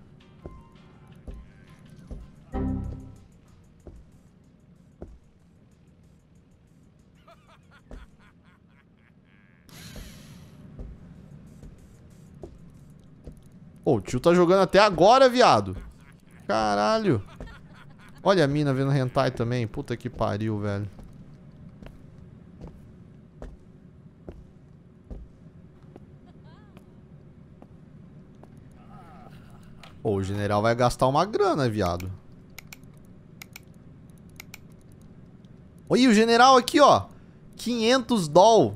Pô, o tio tá jogando até agora, viado. Caralho. Olha a mina vendo hentai também. Puta que pariu, velho. Pô, o general vai gastar uma grana, viado. Olha o general aqui, ó. 500 doll.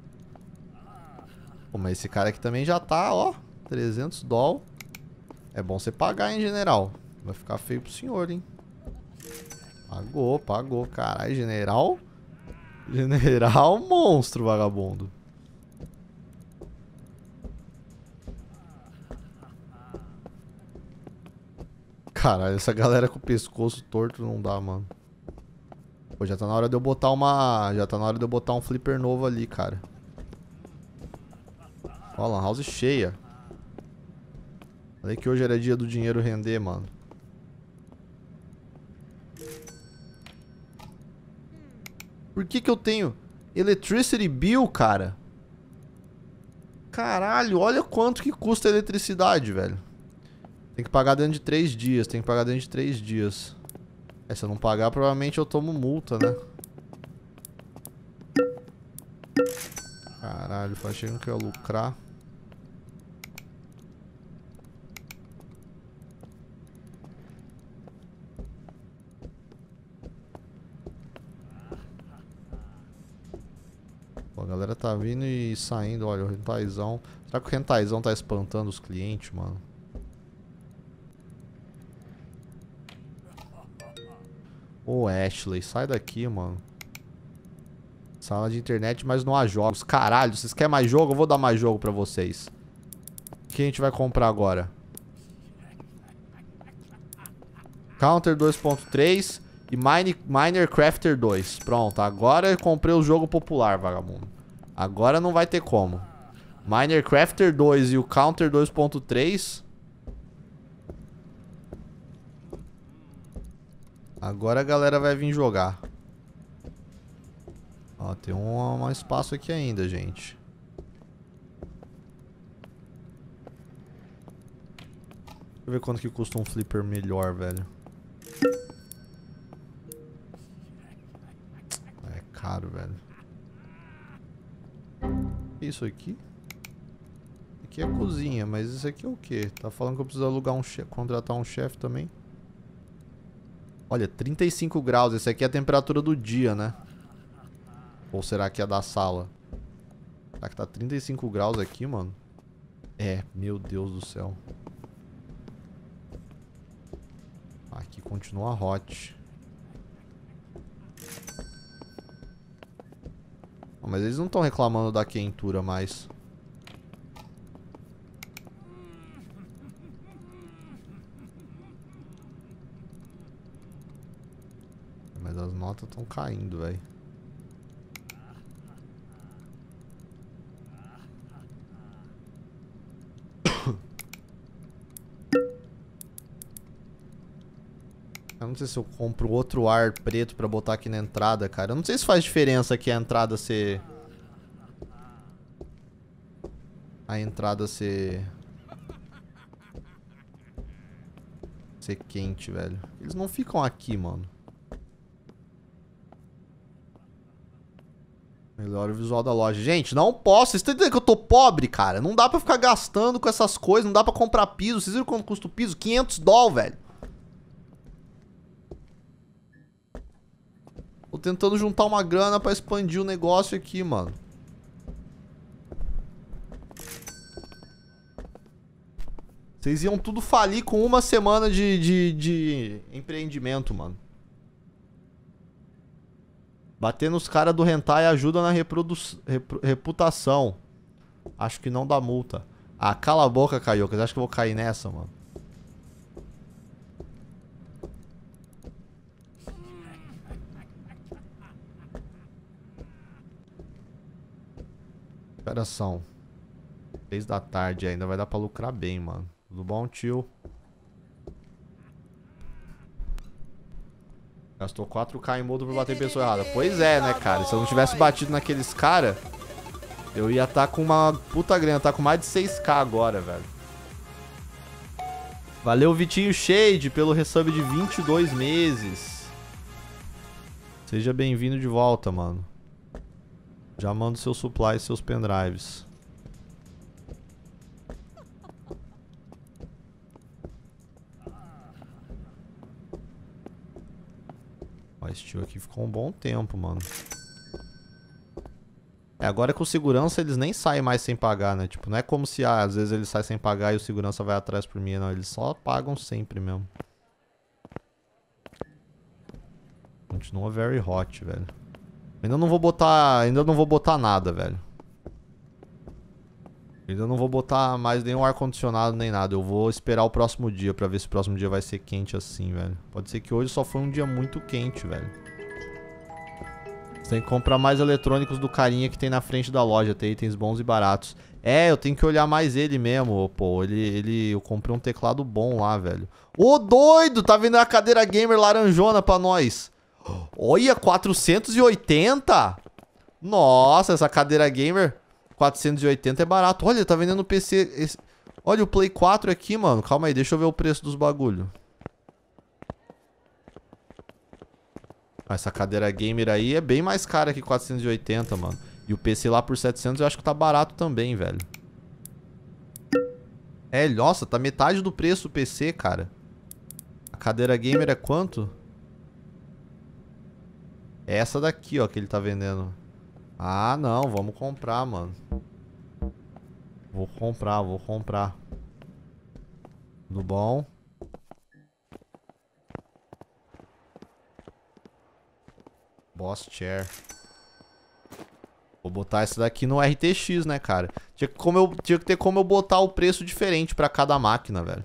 Pô, mas esse cara aqui também já tá, ó. 300 doll. É bom você pagar, hein, general. Vai ficar feio pro senhor, hein. Pagou, pagou. Caralho, general. General monstro, vagabundo. Caralho, essa galera com o pescoço torto não dá, mano. Pô, já tá na hora de eu botar uma... Já tá na hora de eu botar um flipper novo ali, cara. Ó, lan house cheia. Falei que hoje era dia do dinheiro render, mano. Por que que eu tenho electricity bill, cara? Caralho, olha quanto que custa a eletricidade, velho. Tem que pagar dentro de 3 dias, tem que pagar dentro de 3 dias. É, se eu não pagar, provavelmente eu tomo multa, né? Caralho, achei que eu ia lucrar. Pô, a galera tá vindo e saindo, olha, o hentaizão. Será que o hentaizão tá espantando os clientes, mano? Ô, Ashley, sai daqui, mano. Sala de internet, mas não há jogos. Caralho, vocês querem mais jogo? Eu vou dar mais jogo pra vocês. O que a gente vai comprar agora? Counter 2.3 e Miner Crafter 2. Pronto, agora eu comprei o jogo popular, vagabundo. Agora não vai ter como. Miner Crafter 2 e o Counter 2.3. Agora a galera vai vir jogar. Ó, tem um espaço aqui ainda, gente. eu ver quanto que custa um flipper melhor, velho. É caro, velho. Isso aqui? Aqui é cozinha, mas isso aqui é o quê? Tá falando que eu preciso alugar um chefe, contratar um chefe também. Olha, 35 graus. Esse aqui é a temperatura do dia, né? Ou será que é da sala? Será que tá 35 graus aqui, mano? É, meu Deus do céu. Aqui continua hot. Mas eles não estão reclamando da quentura mais. Mas as notas estão caindo, velho. Eu não sei se eu compro outro ar preto pra botar aqui na entrada, cara. Eu não sei se faz diferença aqui a entrada ser... A entrada ser... Ser quente, velho. Eles não ficam aqui, mano. Melhora o visual da loja. Gente, não posso. Vocês estão entendendo que eu tô pobre, cara? Não dá pra ficar gastando com essas coisas. Não dá pra comprar piso. Vocês viram quanto custa o piso? $500, velho. Tô tentando juntar uma grana pra expandir o negócio aqui, mano. Vocês iam tudo falir com uma semana de empreendimento, mano. Bater nos caras do hentai ajuda na reputação. Acho que não dá multa. Ah, cala a boca, Caioca. Acho que eu vou cair nessa, mano. Espera, são 3 da tarde ainda. Vai dar pra lucrar bem, mano. Tudo bom, tio? Gastou 4k em modo pra bater em pessoa errada. Pois é, né, cara? Se eu não tivesse batido naqueles caras, eu ia estar com uma puta grana. Tá com mais de 6k agora, velho. Valeu, Vitinho Shade, pelo resub de 22 meses. Seja bem-vindo de volta, mano. Já mando seus supplies e seus pendrives. Ó, esse tio aqui ficou um bom tempo, mano. É, agora com segurança eles nem saem mais sem pagar, né? Tipo, não é como se às vezes eles saem sem pagar e o segurança vai atrás por mim, não. Eles só pagam sempre mesmo. Continua very hot, velho. Ainda não vou botar nada, velho. Ainda não vou botar mais nenhum ar-condicionado nem nada. Eu vou esperar o próximo dia pra ver se o próximo dia vai ser quente assim, velho. Pode ser que hoje só foi um dia muito quente, velho. Você tem que comprar mais eletrônicos do carinha que tem na frente da loja. Tem itens bons e baratos. É, eu tenho que olhar mais ele mesmo, pô. Eu comprei um teclado bom lá, velho. Ô, doido! Tá vendo a cadeira gamer laranjona pra nós? Olha, 480? Nossa, essa cadeira gamer 480 é barato. Olha, tá vendendo PC. Olha o Play 4 aqui, mano. Calma aí, deixa eu ver o preço dos bagulho. Essa cadeira gamer aí é bem mais cara que 480, mano. E o PC lá por 700 eu acho que tá barato também, velho. É, nossa, tá metade do preço o PC, cara. A cadeira gamer é quanto? É essa daqui, ó, que ele tá vendendo. Ah, não, vamos comprar, mano. Vou comprar. Tudo bom? Boss Chair. Vou botar esse daqui no RTX, né, cara? Tinha que ter como eu botar o preço diferente pra cada máquina, velho.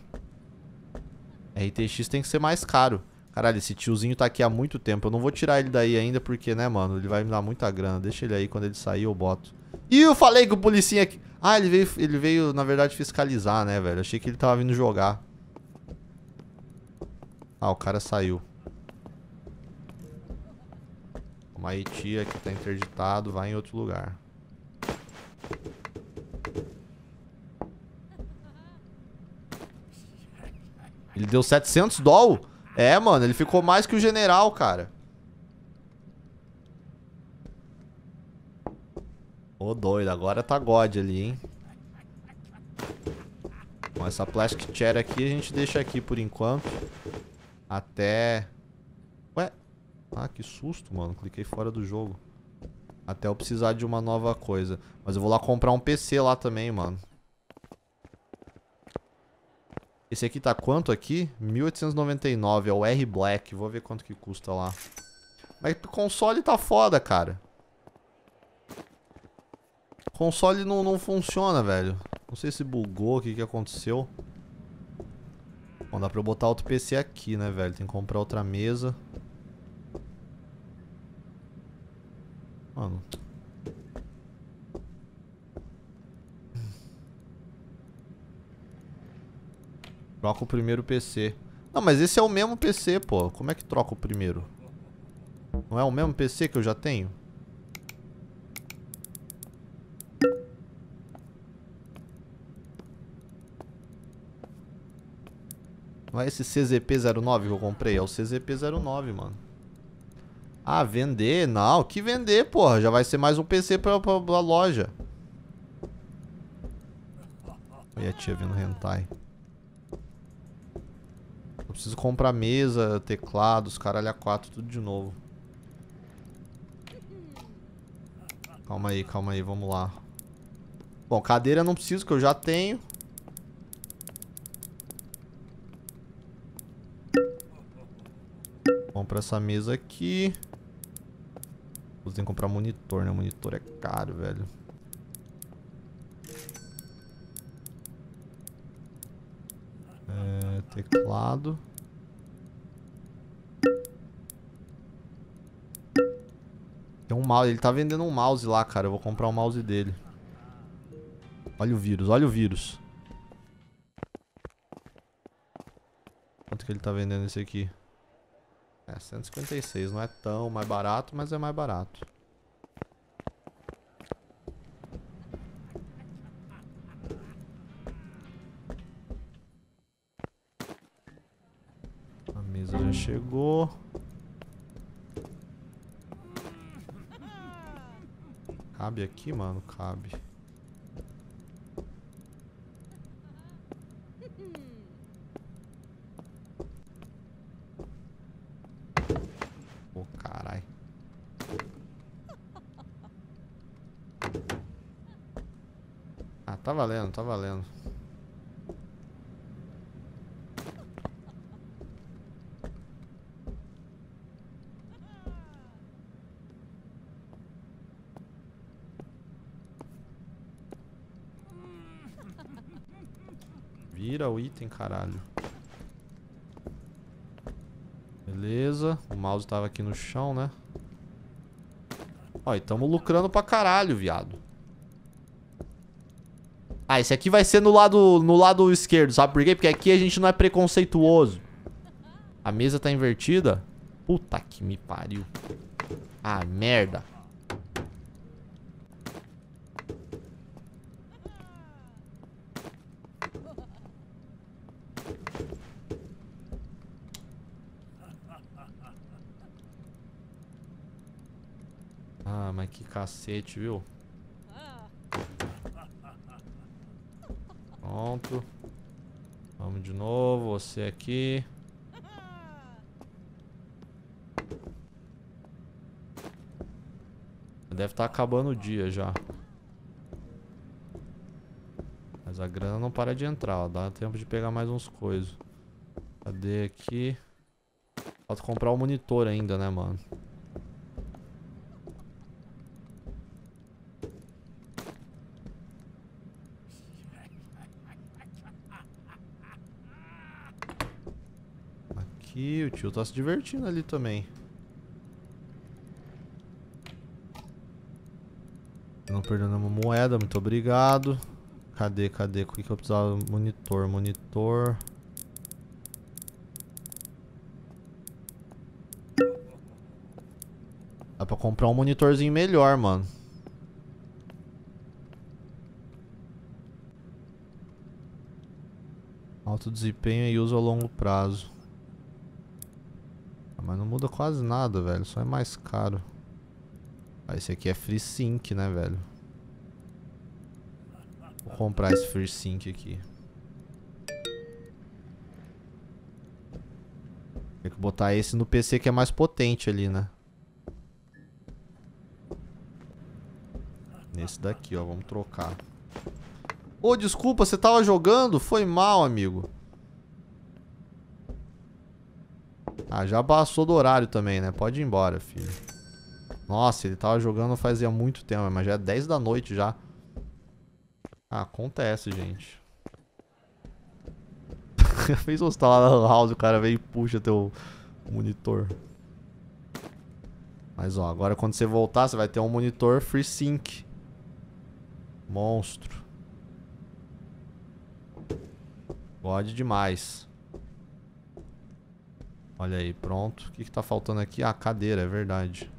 RTX tem que ser mais caro. Caralho, esse tiozinho tá aqui há muito tempo. Eu não vou tirar ele daí ainda porque, né, mano, ele vai me dar muita grana. Deixa ele aí, quando ele sair eu boto. Ih, eu falei que o policinha aqui... Ah, ele veio, na verdade, fiscalizar, né, velho? Achei que ele tava vindo jogar. Ah, o cara saiu. Uma tia que tá interditado, vai em outro lugar. Ele deu 700 doll? É, mano, ele ficou mais que o general, cara. Ô, doido, agora tá God ali, hein? Bom, essa plastic chair aqui a gente deixa aqui por enquanto. Até... Ué? Ah, que susto, mano. Cliquei fora do jogo. Até eu precisar de uma nova coisa. Mas eu vou lá comprar um PC lá também, mano. Esse aqui tá quanto aqui? 1899, é o R Black. Vou ver quanto que custa lá. Mas o console tá foda, cara. O console não funciona, velho. Não sei se bugou, o que que aconteceu. Bom, dá pra eu botar outro PC aqui, né, velho? Tem que comprar outra mesa. Mano. Troca o primeiro PC. Não, mas esse é o mesmo PC, pô. Como é que troca o primeiro? Não é o mesmo PC que eu já tenho? Não é esse CZP09 que eu comprei? É o CZP09, mano. Ah, vender? Não, que vender, porra. Já vai ser mais um PC pra loja. Olha a tia vendo hentai. Eu preciso comprar mesa, teclados, caralho a 4, tudo de novo. Calma aí, vamos lá. Bom, cadeira eu não preciso, que eu já tenho. Compra essa mesa aqui. Você tem que comprar monitor, né? Monitor é caro, velho. Teclado. Tem um mouse, ele tá vendendo um mouse lá, cara. Eu vou comprar o mouse dele. Olha o vírus, olha o vírus. Quanto que ele tá vendendo esse aqui? É, 156, não é tão mais barato, mas é mais barato. A mesa já chegou. Cabe aqui, mano? Cabe. Pô, carai. Ah, tá valendo, tá valendo. Vira o item, caralho. Beleza. O mouse tava aqui no chão, né? Ó, e tamo lucrando pra caralho, viado. Ah, esse aqui vai ser no lado esquerdo, sabe por quê? Porque aqui a gente não é preconceituoso. A mesa tá invertida? Puta que me pariu. Ah, merda. Ah, mas que cacete, viu? Pronto. Vamos de novo, você aqui. Deve estar acabando o dia já. Mas a grana não para de entrar, ó. Dá tempo de pegar mais uns coisas. Cadê aqui? Falta comprar o monitor ainda, né, mano? Aqui, o tio tá se divertindo ali também. Não perdendo uma moeda, muito obrigado. Cadê? O que eu precisava? Monitor. Dá pra comprar um monitorzinho melhor, mano. Alto desempenho e uso a longo prazo. Ah, mas não muda quase nada, velho. Só é mais caro. Ah, esse aqui é FreeSync, né, velho? Vou comprar esse FreeSync aqui. Tem que botar esse no PC que é mais potente ali, né? Nesse daqui, ó. Vamos trocar. Ô, desculpa, você tava jogando? Foi mal, amigo. Ah, já passou do horário também, né? Pode ir embora, filho. Nossa, ele tava jogando fazia muito tempo, mas já é 10 da noite já. Ah, acontece, gente. Fez você tá lá na house, o cara vem e puxa teu monitor. Mas ó, agora quando você voltar, você vai ter um monitor FreeSync. Monstro. Pode demais. Olha aí, pronto. O que que tá faltando aqui? Ah, cadeira, é verdade.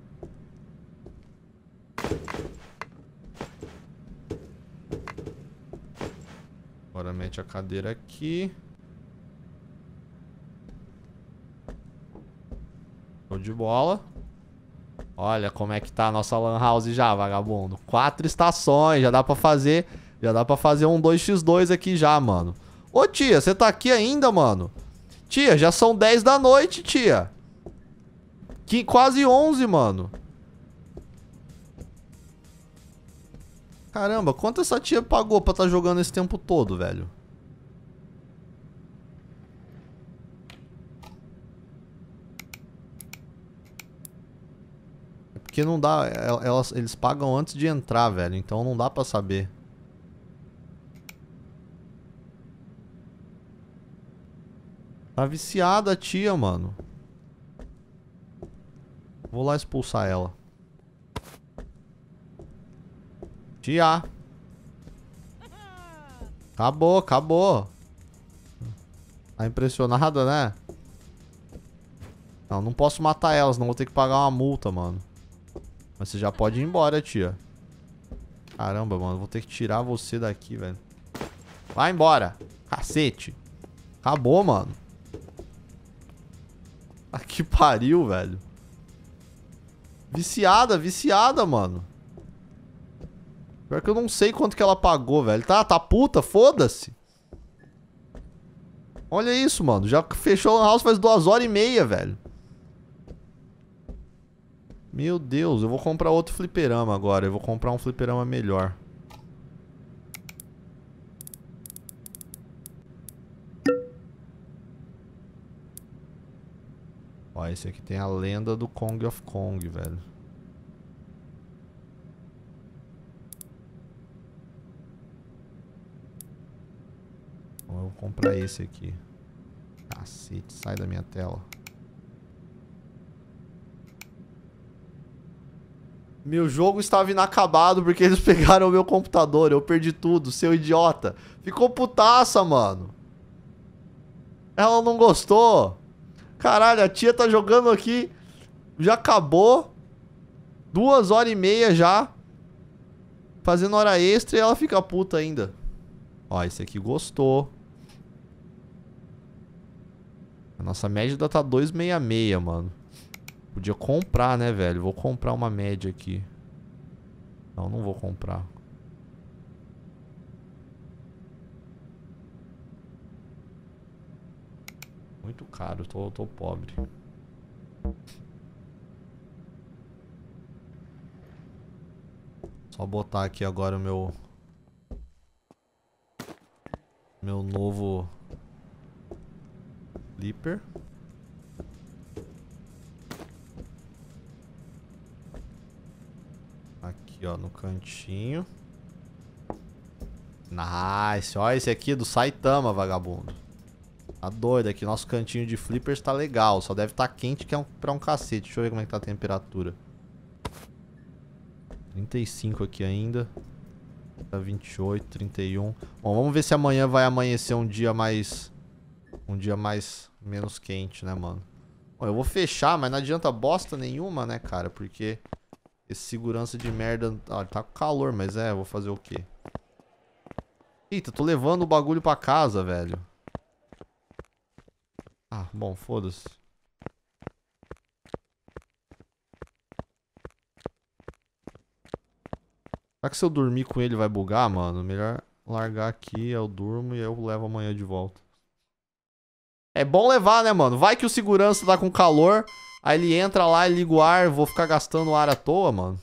Agora mete a cadeira aqui. Show de bola. Olha como é que tá a nossa lan house já, vagabundo. 4 estações, já dá pra fazer. Já dá pra fazer um 2x2 aqui já, mano. Ô tia, você tá aqui ainda, mano? Tia, já são 10 da noite, tia. Quase 11, mano. Caramba, quanto essa tia pagou pra tá jogando esse tempo todo, velho? É porque não dá... eles pagam antes de entrar, velho. Então não dá pra saber. Tá viciada a tia, mano. Vou lá expulsar ela. Tia. Acabou, acabou. Tá impressionada, né? Não, não posso matar ela, senão vou ter que pagar uma multa, mano. Mas você já pode ir embora, tia. Caramba, mano, vou ter que tirar você daqui, velho. Vai embora. Cacete. Acabou, mano. Ah, que pariu, velho. Viciada, viciada, mano. Pior que eu não sei quanto que ela pagou, velho. Tá puta, foda-se. Olha isso, mano. Já fechou a lan house faz 2h30, velho. Meu Deus, eu vou comprar outro fliperama agora. Eu vou comprar um fliperama melhor. Ó, esse aqui tem a lenda do Kong of Kong, velho. Então eu vou comprar esse aqui. Cacete, sai da minha tela. Meu jogo estava inacabado porque eles pegaram o meu computador. Eu perdi tudo, seu idiota. Ficou putaça, mano. Ela não gostou. Caralho, a tia tá jogando aqui. Já acabou. 2h30 já. Fazendo hora extra e ela fica puta ainda. Ó, esse aqui gostou. A nossa média ainda tá 2,66, mano. Podia comprar, né, velho? Vou comprar uma média aqui. Não, não vou comprar. Muito caro, tô pobre. Só botar aqui agora o meu novo flipper. Aqui, ó, no cantinho. Nice. Ó, esse aqui é do Saitama, vagabundo. Tá doido aqui. Nosso cantinho de flippers tá legal. Só deve estar quente que é pra um cacete. Deixa eu ver como é que tá a temperatura. 35 aqui ainda. Tá 28, 31. Bom, vamos ver se amanhã vai amanhecer um dia mais... menos quente, né, mano? Bom, eu vou fechar, mas não adianta bosta nenhuma, né, cara? Porque esse segurança de merda... Ah, tá com calor, mas vou fazer o quê? Eita, tô levando o bagulho pra casa, velho. Ah, bom, foda-se. Será que se eu dormir com ele vai bugar, mano? Melhor largar aqui, eu durmo e eu levo amanhã de volta. É bom levar, né, mano? Vai que o segurança tá com calor, aí ele entra lá e liga o ar, vou ficar gastando ar à toa, mano.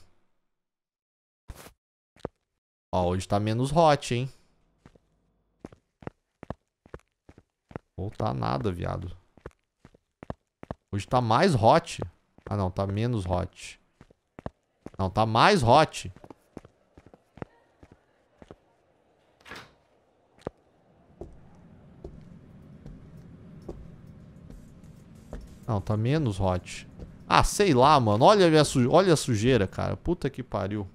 Ó, hoje tá menos hot, hein? Ou tá nada, viado. Hoje tá mais hot. Ah, não, tá menos hot. Não, tá mais hot. Não, tá menos hot. Ah, sei lá, mano. Olha olha a sujeira, cara. Puta que pariu.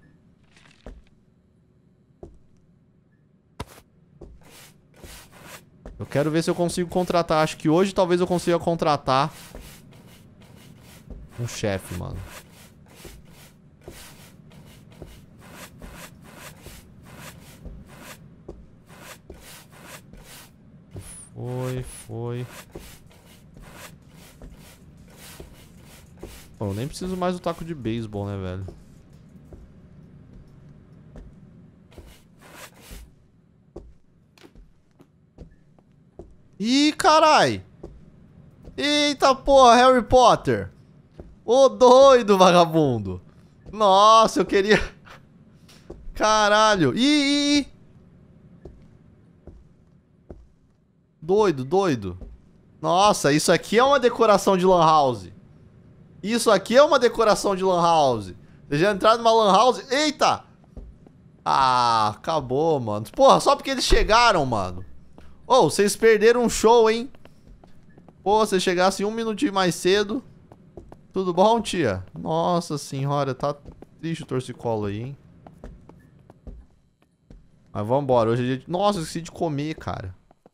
Eu quero ver se eu consigo contratar. Acho que hoje talvez eu consiga contratar um chefe, mano. Foi. Pô, eu nem preciso mais do taco de beisebol, né, velho? Ih, carai! Eita porra, Harry Potter! Ô doido, vagabundo! Nossa, eu queria... Caralho! Ih! Doido. Nossa, isso aqui é uma decoração de lan house. Isso aqui é uma decoração de lan house. Vocês já entraram numa lan house? Eita! Ah, acabou, mano. Porra, só porque eles chegaram, mano. Ô, vocês perderam um show, hein? Pô, se chegassem um minutinho mais cedo. Tudo bom, tia? Nossa senhora, tá triste o torcicolo aí, hein? Mas vambora, hoje é dia de... Nossa, eu esqueci de comer, cara.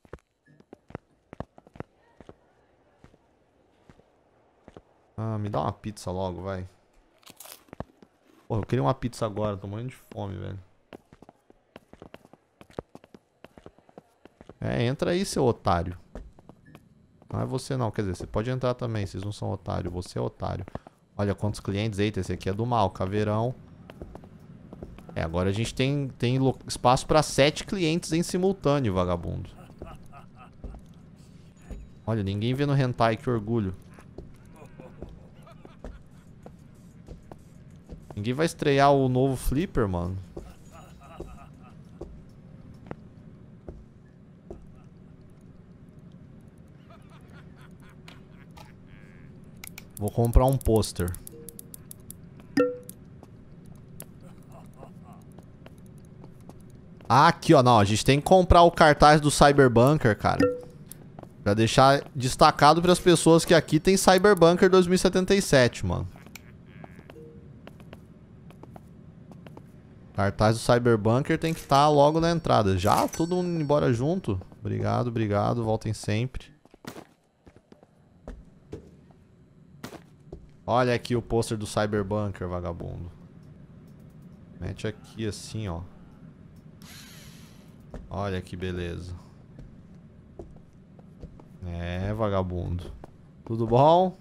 Ah, me dá uma pizza logo, vai. Porra, eu queria uma pizza agora, tô morrendo de fome, velho. É, entra aí, seu otário. Não é você não, quer dizer, você pode entrar também, vocês não são otário, você é otário. Olha quantos clientes, eita, esse aqui é do mal, caveirão. É, agora a gente tem espaço pra 7 clientes em simultâneo, vagabundo. Olha, ninguém vendo hentai, que orgulho. Ninguém vai estrear o novo Flipper, mano. Vou comprar um pôster. Ah, aqui, ó. Não, a gente tem que comprar o cartaz do Cyberbunker, cara. Pra deixar destacado pras pessoas que aqui tem Cyberbunker 2077, mano. Cartaz do Cyberbunker tem que estar logo na entrada. Já? Todo mundo indo embora junto? Obrigado, obrigado. Voltem sempre. Olha aqui o pôster do Cyberbunker, vagabundo. Mete aqui assim, ó. Olha que beleza. É, vagabundo. Tudo bom?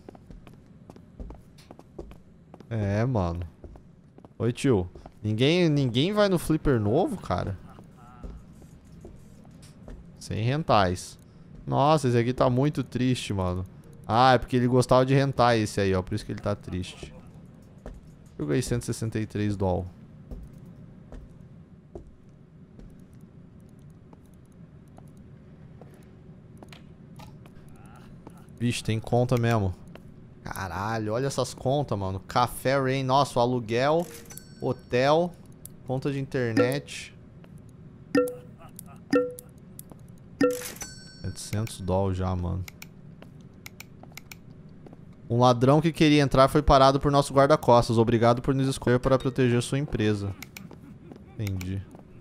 É, mano. Oi, tio. Ninguém vai no Flipper novo, cara? Sem rentais. Nossa, esse aqui tá muito triste, mano. Ah, é porque ele gostava de hentai esse aí, ó. Por isso que ele tá triste. Eu ganhei 163 doll. Vixe, tem conta mesmo. Caralho, olha essas contas, mano. Café Rain, nossa, o aluguel, hotel, conta de internet. 700 doll já, mano. Um ladrão que queria entrar foi parado por nosso guarda-costas. Obrigado por nos escolher para proteger sua empresa. Entendi.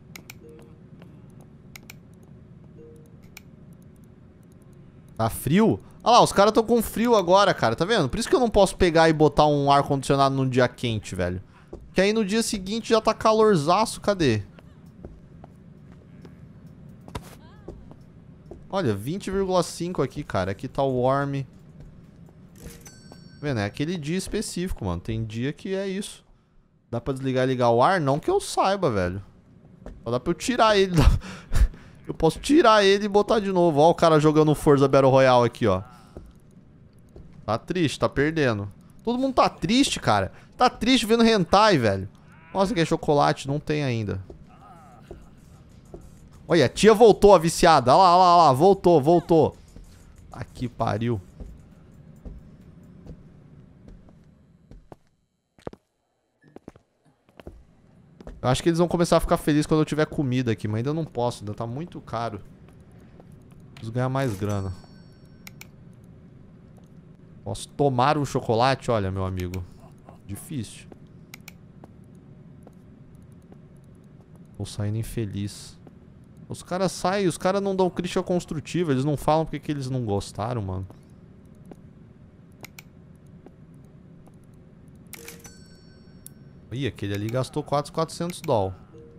Tá frio? Olha lá, os caras estão com frio agora, cara. Tá vendo? Por isso que eu não posso pegar e botar um ar-condicionado num dia quente, velho. Que aí no dia seguinte já tá calorzaço. Cadê? Olha, 20,5 aqui, cara. Aqui tá o Worm. Vendo, é aquele dia específico, mano. Tem dia que é isso. Dá pra desligar e ligar o ar? Não que eu saiba, velho. Só dá pra eu tirar ele. Eu posso tirar ele e botar de novo. Ó o cara jogando Forza Battle Royale aqui, ó. Tá triste, tá perdendo. Todo mundo tá triste, cara. Tá triste vendo hentai, velho. Nossa, que é chocolate. Não tem ainda. Olha, a tia voltou, a viciada. Olha lá, olha lá, olha lá. Voltou, voltou. Aqui, pariu. Eu acho que eles vão começar a ficar felizes quando eu tiver comida aqui, mas ainda não posso, ainda tá muito caro. Preciso ganhar mais grana. Posso tomar um chocolate? Olha, meu amigo. Difícil. Tô saindo infeliz. Os caras saem, os caras não dão crítica construtiva, eles não falam porque que eles não gostaram, mano. Ih, aquele ali gastou 400 doll.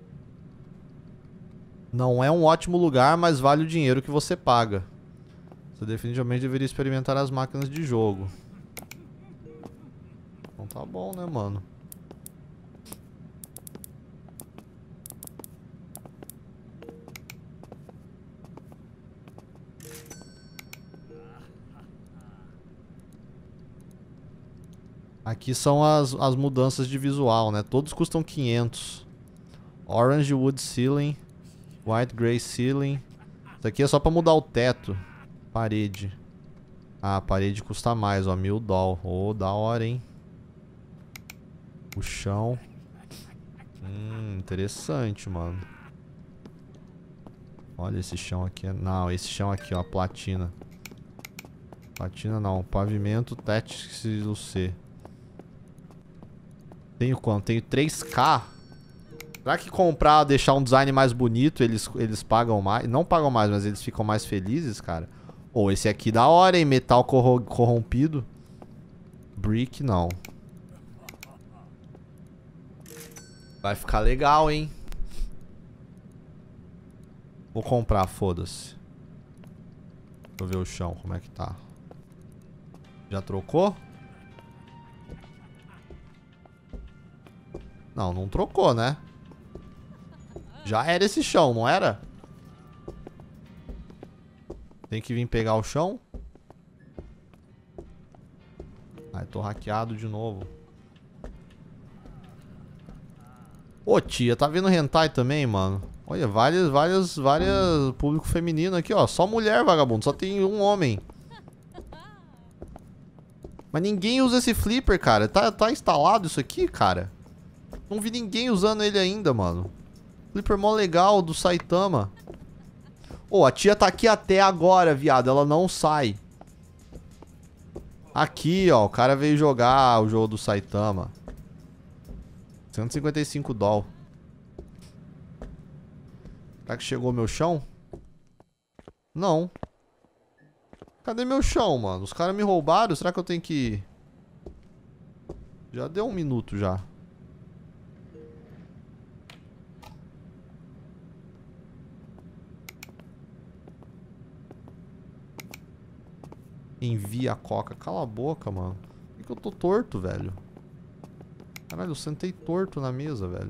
Não é um ótimo lugar, mas vale o dinheiro que você paga. Você definitivamente deveria experimentar as máquinas de jogo. Então tá bom, né, mano? Aqui são as mudanças de visual, né? Todos custam 500. Orange Wood Ceiling. White Gray Ceiling. Isso aqui é só pra mudar o teto. Parede. Ah, a parede custa mais, ó. 1000 doll. Ô, da hora, hein? O chão. Interessante, mano. Olha esse chão aqui. Não, esse chão aqui, ó. Platina. Platina não. Pavimento Tactical C. Tenho quanto? Tenho 3K. Será que comprar, deixar um design mais bonito, eles pagam mais? Não pagam mais, mas eles ficam mais felizes, cara? Ou esse aqui da hora, hein? Metal corrompido. Brick, não. Vai ficar legal, hein? Vou comprar, foda-se. Deixa eu ver o chão, como é que tá. Já trocou? Não, não trocou, né? Já era esse chão, não era? Tem que vir pegar o chão? Ai, tô hackeado de novo. Ô, tia, tá vendo hentai também, mano? Olha, várias público feminino aqui, ó. Só mulher, vagabundo. Só tem um homem. Mas ninguém usa esse flipper, cara. Tá instalado isso aqui, cara? Não vi ninguém usando ele ainda, mano. Flipper mó legal do Saitama. Ô, a tia tá aqui até agora, viado. Ela não sai. Aqui, ó. O cara veio jogar o jogo do Saitama. 155 doll. Será que chegou meu chão? Não. Cadê meu chão, mano? Os caras me roubaram. Será que eu tenho que... Já deu um minuto já. Envia a coca. Cala a boca, mano. Por que eu tô torto, velho? Caralho, eu sentei torto na mesa, velho.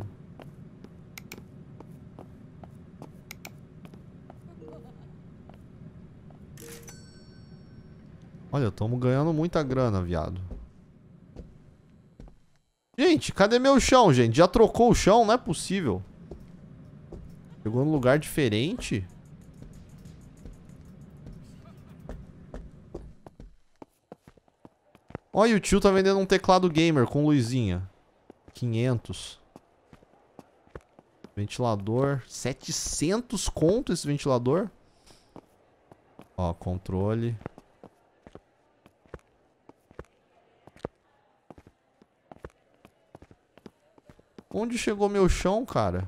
Olha, estamos ganhando muita grana, viado. Gente, cadê meu chão, gente? Já trocou o chão? Não é possível. Chegou num lugar diferente? Olha, o tio tá vendendo um teclado gamer com luzinha. 500. Ventilador. 700 conto esse ventilador. Ó, controle. Onde chegou meu chão, cara?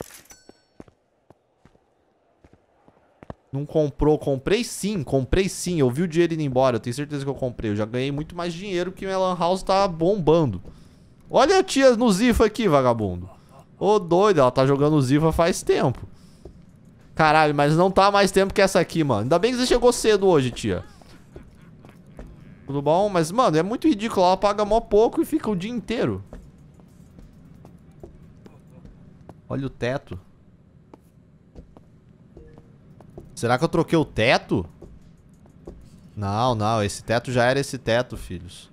Não comprou. Comprei sim. Eu vi o dinheiro indo embora. Eu tenho certeza que eu comprei. Eu já ganhei muito mais dinheiro que minha lan house tá bombando. Olha a tia no Zifa aqui, vagabundo. Ô, doido. Ela tá jogando Zifa faz tempo. Caralho, mas não tá mais tempo que essa aqui, mano. Ainda bem que você chegou cedo hoje, tia. Tudo bom? Mas, mano, é muito ridículo. Ela paga mó pouco e fica o dia inteiro. Olha o teto. Será que eu troquei o teto? Não, não. Esse teto já era esse teto, filhos.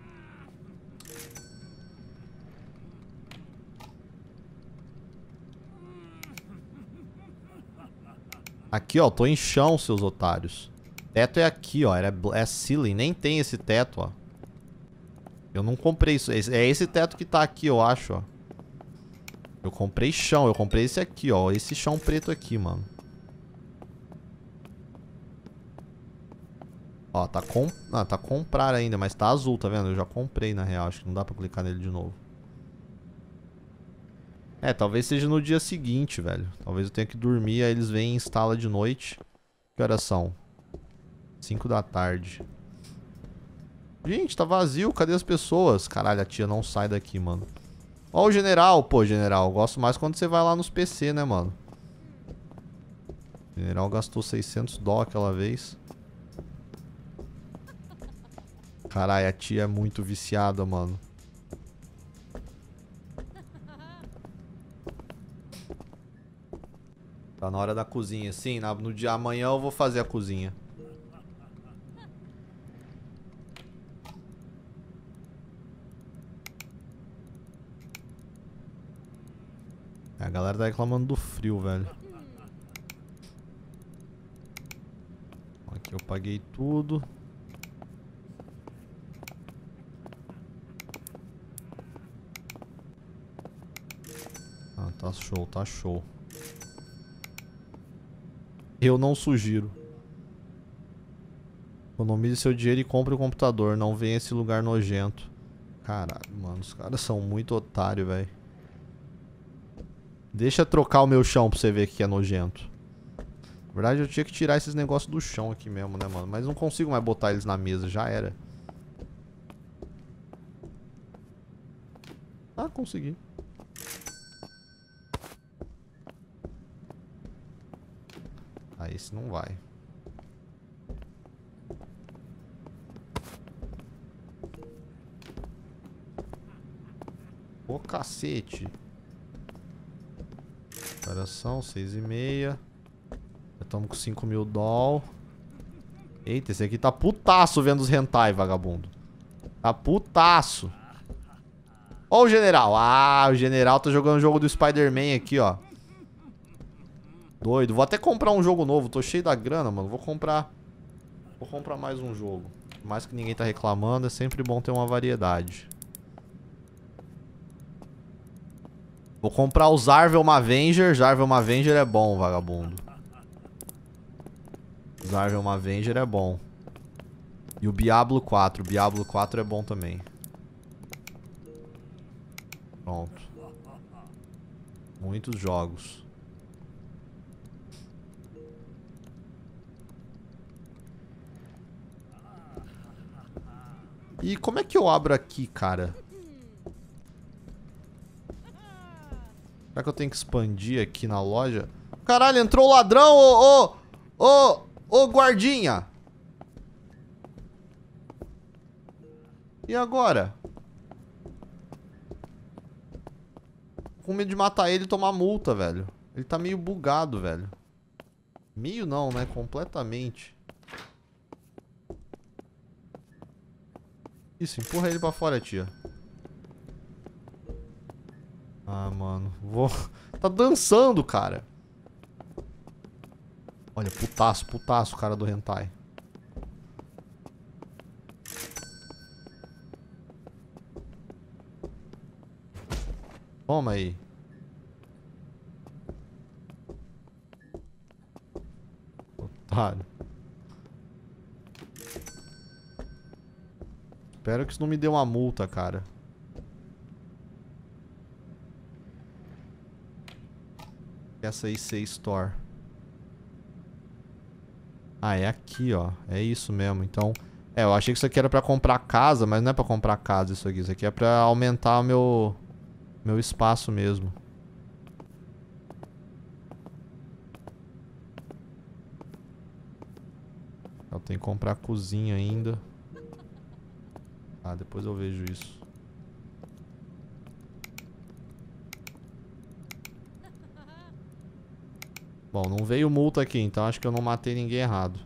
Aqui, ó. Tô em chão, seus otários. Teto é aqui, ó. É ceiling. Nem tem esse teto, ó. Eu não comprei isso. É esse teto que tá aqui, eu acho, ó. Eu comprei chão. Eu comprei esse aqui, ó. Esse chão preto aqui, mano. Ó, tá comprar ainda, mas tá azul, tá vendo? Eu já comprei, na real. Acho que não dá pra clicar nele de novo. É, talvez seja no dia seguinte, velho. Talvez eu tenha que dormir, aí eles vêm e instalam de noite. Que horas são? 5 da tarde. Gente, tá vazio. Cadê as pessoas? Caralho, a tia não sai daqui, mano. Ó o general. Pô, general, eu gosto mais quando você vai lá nos PC, né, mano? O general gastou 600 dó aquela vez. Caralho, a tia é muito viciada, mano. Tá na hora da cozinha. Sim, no dia amanhã eu vou fazer a cozinha. A galera tá reclamando do frio, velho. Aqui eu paguei tudo. Ah, tá show, tá show. Eu não sugiro. Economize seu dinheiro e compre o computador. Não venha a esse lugar nojento. Caralho, mano. Os caras são muito otários, velho. Deixa eu trocar o meu chão pra você ver que é nojento. Na verdade, eu tinha que tirar esses negócios do chão aqui mesmo, né, mano? Mas não consigo mais botar eles na mesa. Já era. Ah, consegui. Ah, esse não vai. Ô, cacete. Operação 6,5. Já estamos com 5.000 doll. Eita, esse aqui tá putaço vendo os hentai, vagabundo. Tá putaço. Ó o general. Ah, o general tá jogando o jogo do Spider-Man aqui, ó. Doido. Vou até comprar um jogo novo. Tô cheio da grana, mano. Vou comprar mais um jogo. Por mais que ninguém tá reclamando, é sempre bom ter uma variedade. Vou comprar o Zarvel Mavenger. Zarvel Mavenger é bom, vagabundo. Zarvel Mavenger é bom. E o Diablo 4. O Diablo 4 é bom também. Pronto. Muitos jogos. E como é que eu abro aqui, cara? Será que eu tenho que expandir aqui na loja? Caralho, entrou o ladrão, ô, guardinha. E agora? Com medo de matar ele e tomar multa, velho. Ele tá meio bugado, velho. Meio não, né? Completamente. Isso, empurra ele pra fora, tia. Ah, mano. Vou... Tá dançando, cara. Olha, putaço, cara do hentai. Toma aí. Otário. Espero que isso não me dê uma multa, cara. Essa aí ser Store. Ah, é aqui, ó. É isso mesmo. Então... É, eu achei que isso aqui era pra comprar casa, mas não é pra comprar casa isso aqui. Isso aqui é pra aumentar o meu espaço mesmo. Eu tenho que comprar cozinha ainda. Ah, depois eu vejo isso. Bom, não veio multa aqui, então acho que eu não matei ninguém errado.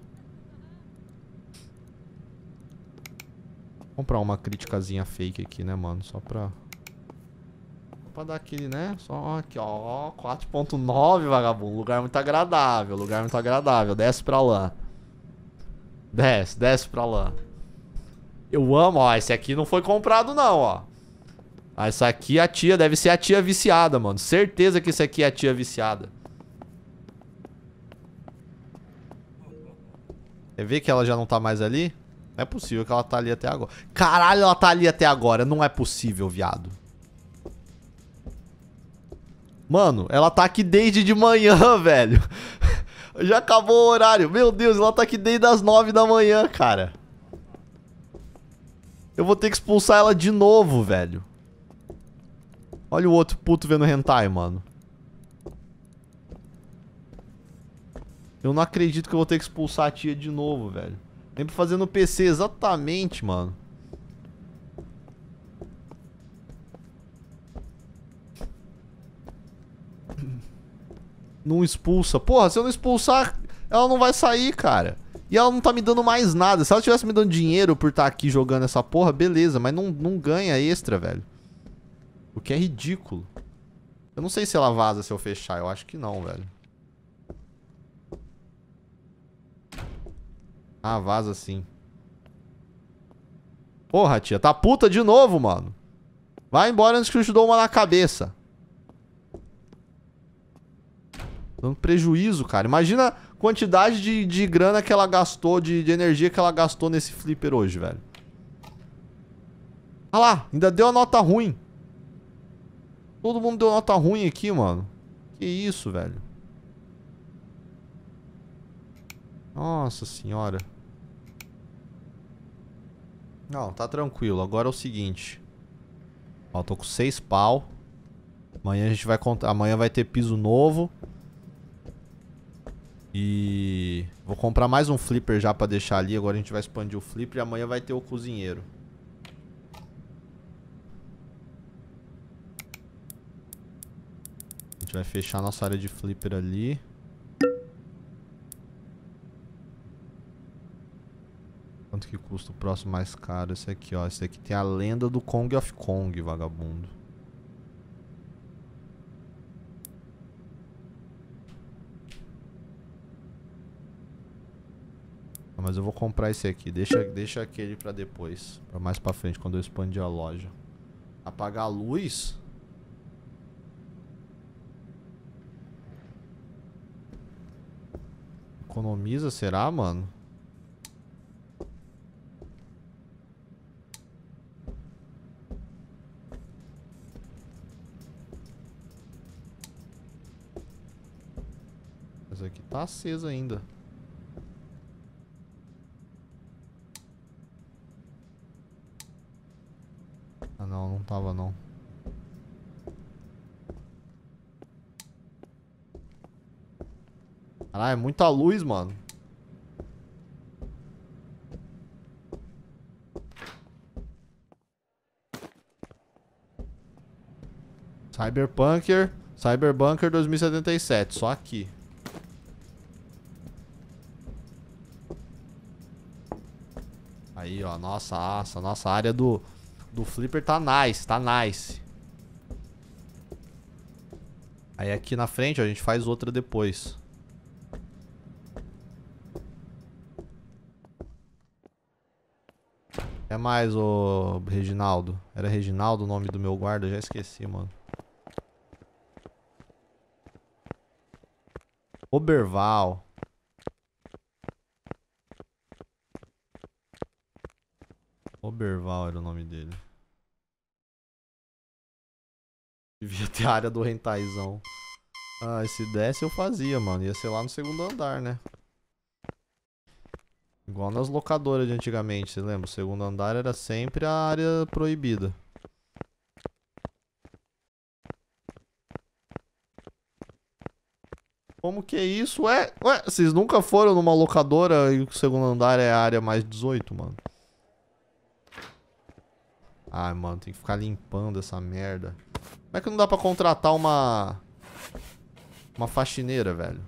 Vou comprar uma criticazinha fake aqui, né, mano? Só pra dar aquele, né? Só aqui, ó. 4.9, vagabundo. Lugar muito agradável. Lugar muito agradável. Desce pra lá. Desce pra lá. Eu amo, ó. Esse aqui não foi comprado, não, ó. Ah, essa aqui a tia deve ser a tia viciada, mano. Certeza que esse aqui é a tia viciada. Você vê que ela já não tá mais ali? Não é possível que ela tá ali até agora. Caralho, ela tá ali até agora. Não é possível, viado. Mano, ela tá aqui desde de manhã, velho. Já acabou o horário. Meu Deus, ela tá aqui desde as 9 da manhã, cara. Eu vou ter que expulsar ela de novo, velho. Olha o outro puto vendo hentai, mano. Eu não acredito que eu vou ter que expulsar a tia de novo, velho. Nem pra fazer no PC, exatamente, mano. Não expulsa. Porra, se eu não expulsar, ela não vai sair, cara. E ela não tá me dando mais nada. Se ela tivesse me dando dinheiro por estar aqui jogando essa porra, beleza. Mas não ganha extra, velho. O que é ridículo. Eu não sei se ela vaza se eu fechar. Eu acho que não, velho. Ah, vaza sim. Porra, tia. Tá puta de novo, mano. Vai embora antes que eu te dou uma na cabeça. Dando prejuízo, cara. Imagina a quantidade de grana que ela gastou, de energia que ela gastou nesse flipper hoje, velho. Olha lá, ainda deu a nota ruim. Todo mundo deu nota ruim aqui, mano. Que isso, velho. Nossa senhora. Não, tá tranquilo. Agora é o seguinte. Ó, tô com 6 pau. Amanhã a gente vai contar. Amanhã vai ter piso novo. E vou comprar mais um flipper já pra deixar ali. Agora a gente vai expandir o flipper e amanhã vai ter o cozinheiro. A gente vai fechar nossa área de flipper ali. Quanto que custa o próximo mais caro? Esse aqui, ó. Esse aqui tem a lenda do Kong of Kong, vagabundo. Mas eu vou comprar esse aqui. Deixa aquele pra depois. Pra mais pra frente, quando eu expandir a loja. Apagar a luz? Economiza, será, mano? Essa aqui tá acesa ainda. Ah, não tava não. Caralho, é muita luz, mano. Cyberbunker 2077, só aqui. Aí, ó, nossa área do flipper tá nice, tá nice. Aí aqui na frente, ó, a gente faz outra depois. É mais, ô Reginaldo. Era Reginaldo o nome do meu guarda? Já esqueci, mano. Oberval. Oberval era o nome dele. Devia ter a área do rentaizão. Ah, se desse eu fazia, mano. Ia ser lá no segundo andar, né? Igual nas locadoras de antigamente, você lembra? O segundo andar era sempre a área proibida. Como que é isso? Ué, vocês nunca foram numa locadora e o segundo andar é a área mais 18, mano? Ai, mano, tem que ficar limpando essa merda. Como é que não dá pra contratar uma faxineira, velho?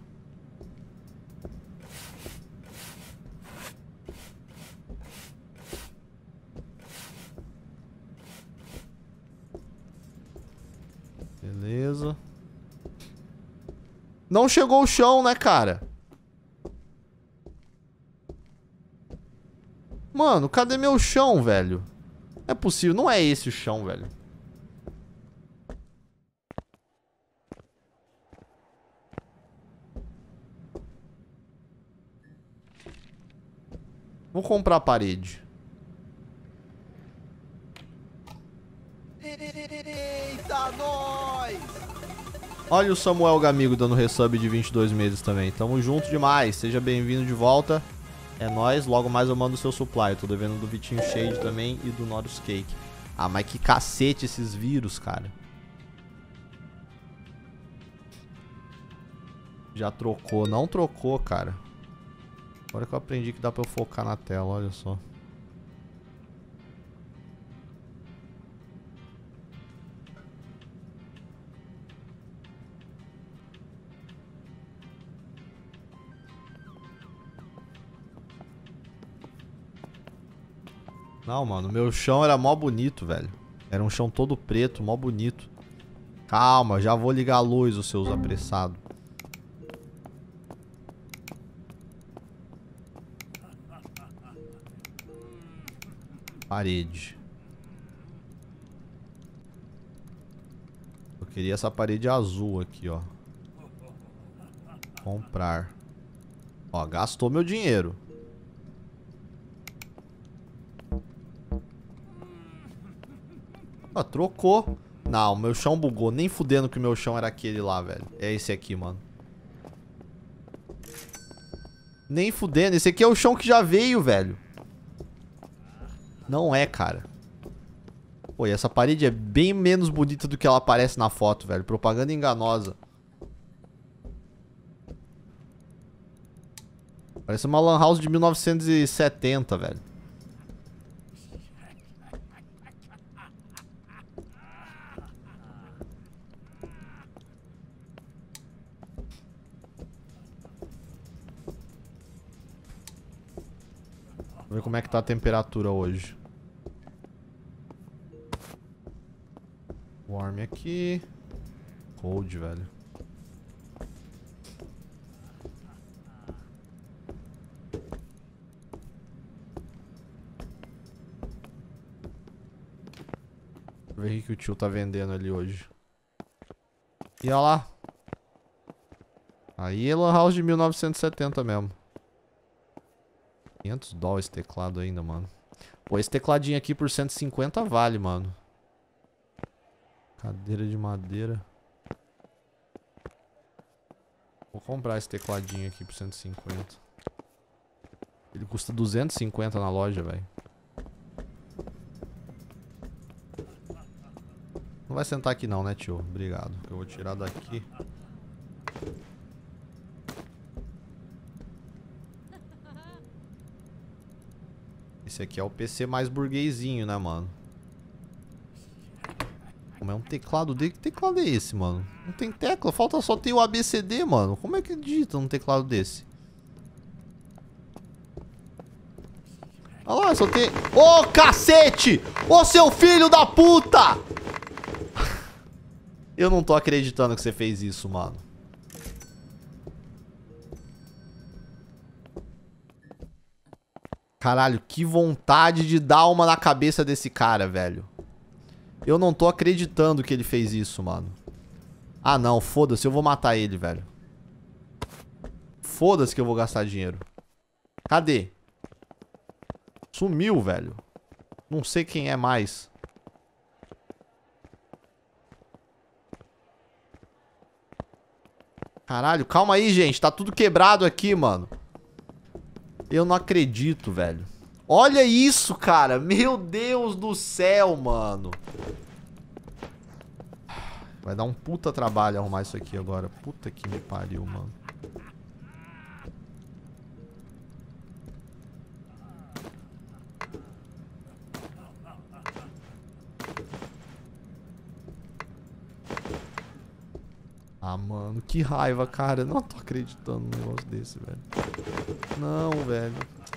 Beleza. Não chegou o chão, né, cara? Mano, cadê meu chão, velho? Não é possível, não é esse o chão, velho. Vou comprar a parede. Eita, nós! Olha o Samuel Gamigo dando resub de 22 meses também. Tamo junto demais. Seja bem-vindo de volta. É nóis. Logo mais eu mando o seu supply. Eu tô devendo do Vitinho Shade também e do Norus Cake. Ah, mas que cacete esses vírus, cara. Já trocou. Não trocou, cara. Agora que eu aprendi que dá pra eu focar na tela, olha só. Não, mano, meu chão era mó bonito, velho. Era um chão todo preto, mó bonito. Calma, já vou ligar a luz, os seus apressados. Parede. Eu queria essa parede azul aqui, ó. Comprar. Ó, gastou meu dinheiro. Ó, trocou. Não, meu chão bugou. Nem fudendo que o meu chão era aquele lá, velho. É esse aqui, mano. Nem fudendo. Esse aqui é o chão que já veio, velho. Não é, cara. Pô, e essa parede é bem menos bonita do que ela aparece na foto, velho. Propaganda enganosa. Parece uma lan house de 1970, velho. Vamos ver como é que tá a temperatura hoje. Warm aqui. Cold, velho. Deixa eu ver o que o tio tá vendendo ali hoje. E olha lá. Aí é lan house de 1970 mesmo. 500 dólares esse teclado ainda, mano. Pô, esse tecladinho aqui por 150 vale, mano. Cadeira de madeira. Vou comprar esse tecladinho aqui por 150. Ele custa 250 na loja, velho. Não vai sentar aqui não, né, tio? Obrigado. Eu vou tirar daqui. Esse aqui é o PC mais burguesinho, né, mano? Como é um teclado dele? Que teclado é esse, mano? Não tem tecla, falta só ter o ABCD, mano. Como é que digita num teclado desse? Olha lá, só tem... Ô, cacete! Ô, seu filho da puta! Eu não tô acreditando que você fez isso, mano. Caralho, que vontade de dar uma na cabeça desse cara, velho. Eu não tô acreditando que ele fez isso, mano. Ah, não, foda-se, eu vou matar ele, velho. Foda-se que eu vou gastar dinheiro. Cadê? Sumiu, velho. Não sei quem é mais. Caralho, calma aí, gente. Tá tudo quebrado aqui, mano. Eu não acredito, velho. Olha isso, cara. Meu Deus do céu, mano. Vai dar um puta trabalho arrumar isso aqui agora. Puta que me pariu, mano. Ah, mano, que raiva, cara. Eu não tô acreditando num negócio desse, velho. Não, velho.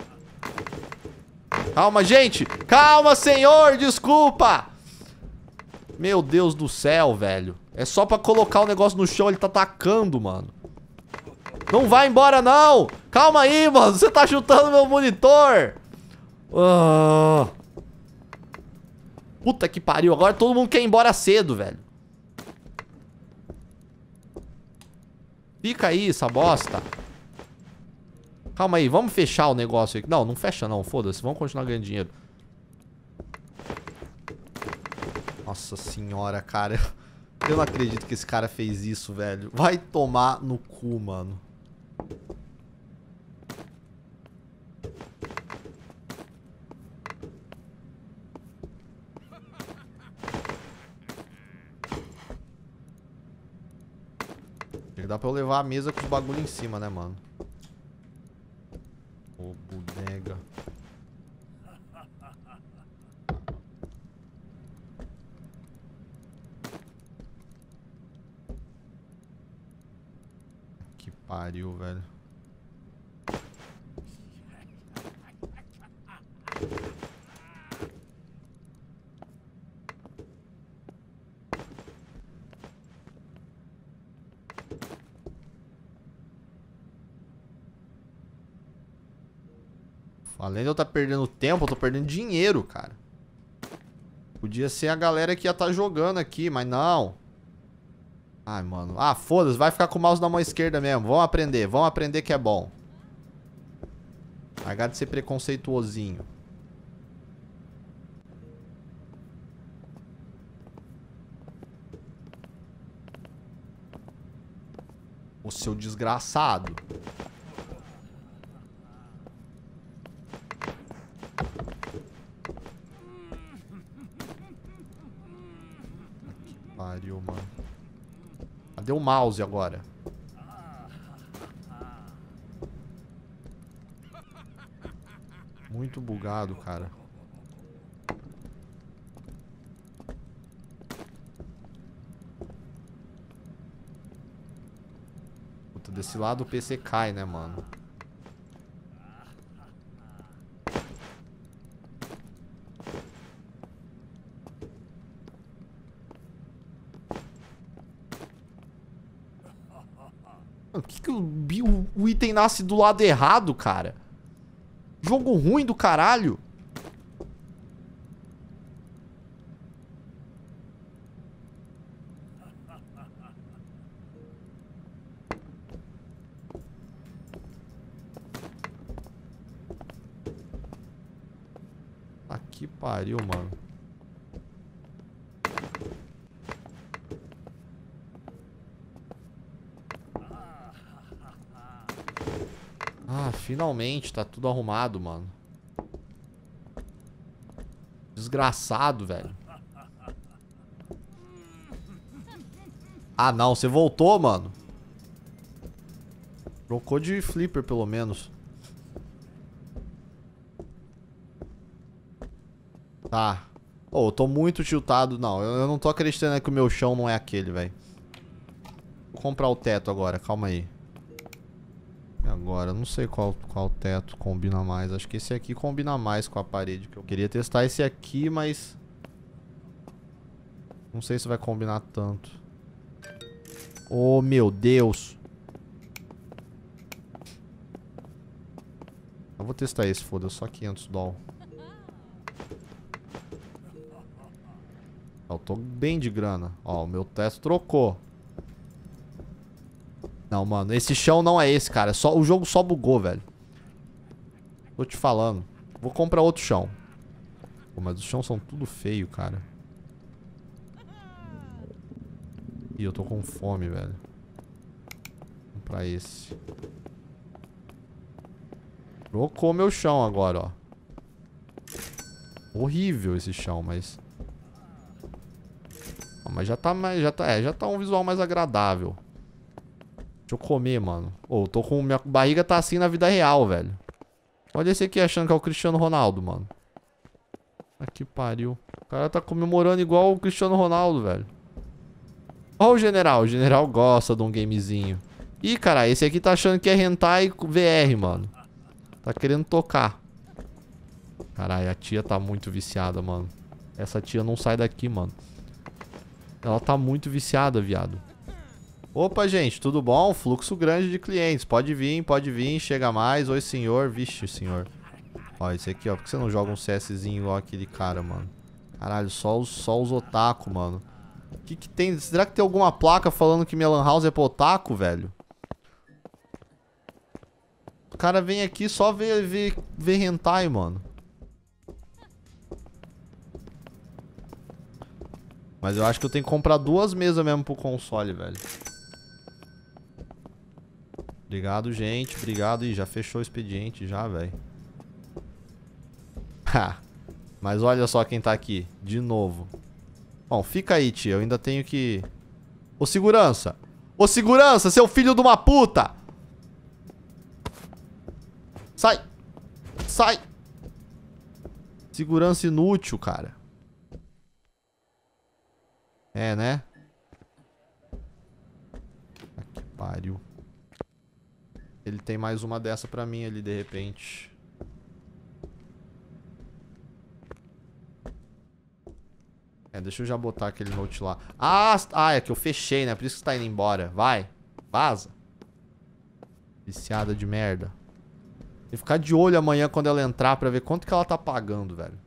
Calma, gente. Calma, senhor. Desculpa. Meu Deus do céu, velho. É só pra colocar o negócio no chão. Ele tá atacando, mano. Não vai embora, não. Calma aí, mano. Você tá chutando meu monitor. Ah. Puta que pariu. Agora todo mundo quer ir embora cedo, velho. Fica aí, essa bosta. Calma aí, vamos fechar o negócio aqui. Não, não fecha não, foda-se. Vamos continuar ganhando dinheiro. Nossa senhora, cara. Eu não acredito que esse cara fez isso, velho. Vai tomar no cu, mano. Dá pra eu levar a mesa com os bagulho em cima, né, mano? Ô, bodega. Que pariu, velho. Além de eu estar perdendo tempo, eu tô perdendo dinheiro, cara. Podia ser a galera que ia estar jogando aqui, mas não. Ai, mano. Ah, foda-se, vai ficar com o mouse na mão esquerda mesmo. Vamos aprender que é bom. Largar de ser preconceituosinho. O seu desgraçado. Que pariu, mano. Cadê o mouse agora? Muito bugado, cara. Puta, desse lado o PC cai, né, mano? Por que o item nasce do lado errado, cara? Jogo ruim do caralho. Ah, que pariu, mano. Ah, finalmente tá tudo arrumado, mano. Desgraçado, velho. Ah, não, você voltou, mano. Trocou de flipper, pelo menos. Tá. Oh, eu tô muito tiltado. Não, eu não tô acreditando que o meu chão não é aquele, velho. Vou comprar o teto agora, calma aí. E agora, não sei qual teto combina mais. Acho que esse aqui combina mais com a parede que eu queria testar esse aqui, mas... não sei se vai combinar tanto. Oh, meu Deus. Eu vou testar esse, foda-se, só 500 doll. Eu tô bem de grana. Ó, o meu teto trocou. Não, mano, esse chão não é esse, cara. O jogo só bugou, velho. Tô te falando. Vou comprar outro chão. Pô, mas os chãos são tudo feio, cara. Ih, eu tô com fome, velho. Vou comprar esse. Trocou meu chão agora, ó. Horrível esse chão, mas... mas já tá um visual mais agradável. Deixa eu comer, mano. Ô, tô com... minha barriga tá assim na vida real, velho. Olha esse aqui achando que é o Cristiano Ronaldo, mano. Ah, que pariu. O cara tá comemorando igual o Cristiano Ronaldo, velho. Ó o general gosta de um gamezinho. Ih, cara, esse aqui tá achando que é hentai VR, mano. Tá querendo tocar. Caralho, a tia tá muito viciada, mano. Essa tia não sai daqui, mano. Ela tá muito viciada, viado. Opa, gente, tudo bom? Fluxo grande de clientes. Pode vir, chega mais. Oi, senhor. Vixe, senhor. Ó, esse aqui, ó. Por que você não joga um CSzinho igual aquele cara, mano? Caralho, só os otaku, mano. O que que tem? Será que tem alguma placa falando que minha lan house é pra otaku, velho? O cara vem aqui só ver hentai, mano. Mas eu acho que eu tenho que comprar 2 mesas mesmo pro console, velho. Obrigado, gente. Obrigado. Ih, já fechou o expediente já, velho. Ha. Mas olha só quem tá aqui. De novo. Bom, fica aí, tia. Eu ainda tenho que... Ô, segurança! Ô, segurança, seu filho de uma puta! Sai! Sai! Segurança inútil, cara. É, né? Que pariu. Ele tem mais uma dessa pra mim ali, de repente. É, deixa eu já botar aquele note lá. Ah, é que eu fechei, né? Por isso que você tá indo embora. Vai. Vaza. Viciada de merda. Tem que ficar de olho amanhã quando ela entrar pra ver quanto que ela tá pagando, velho.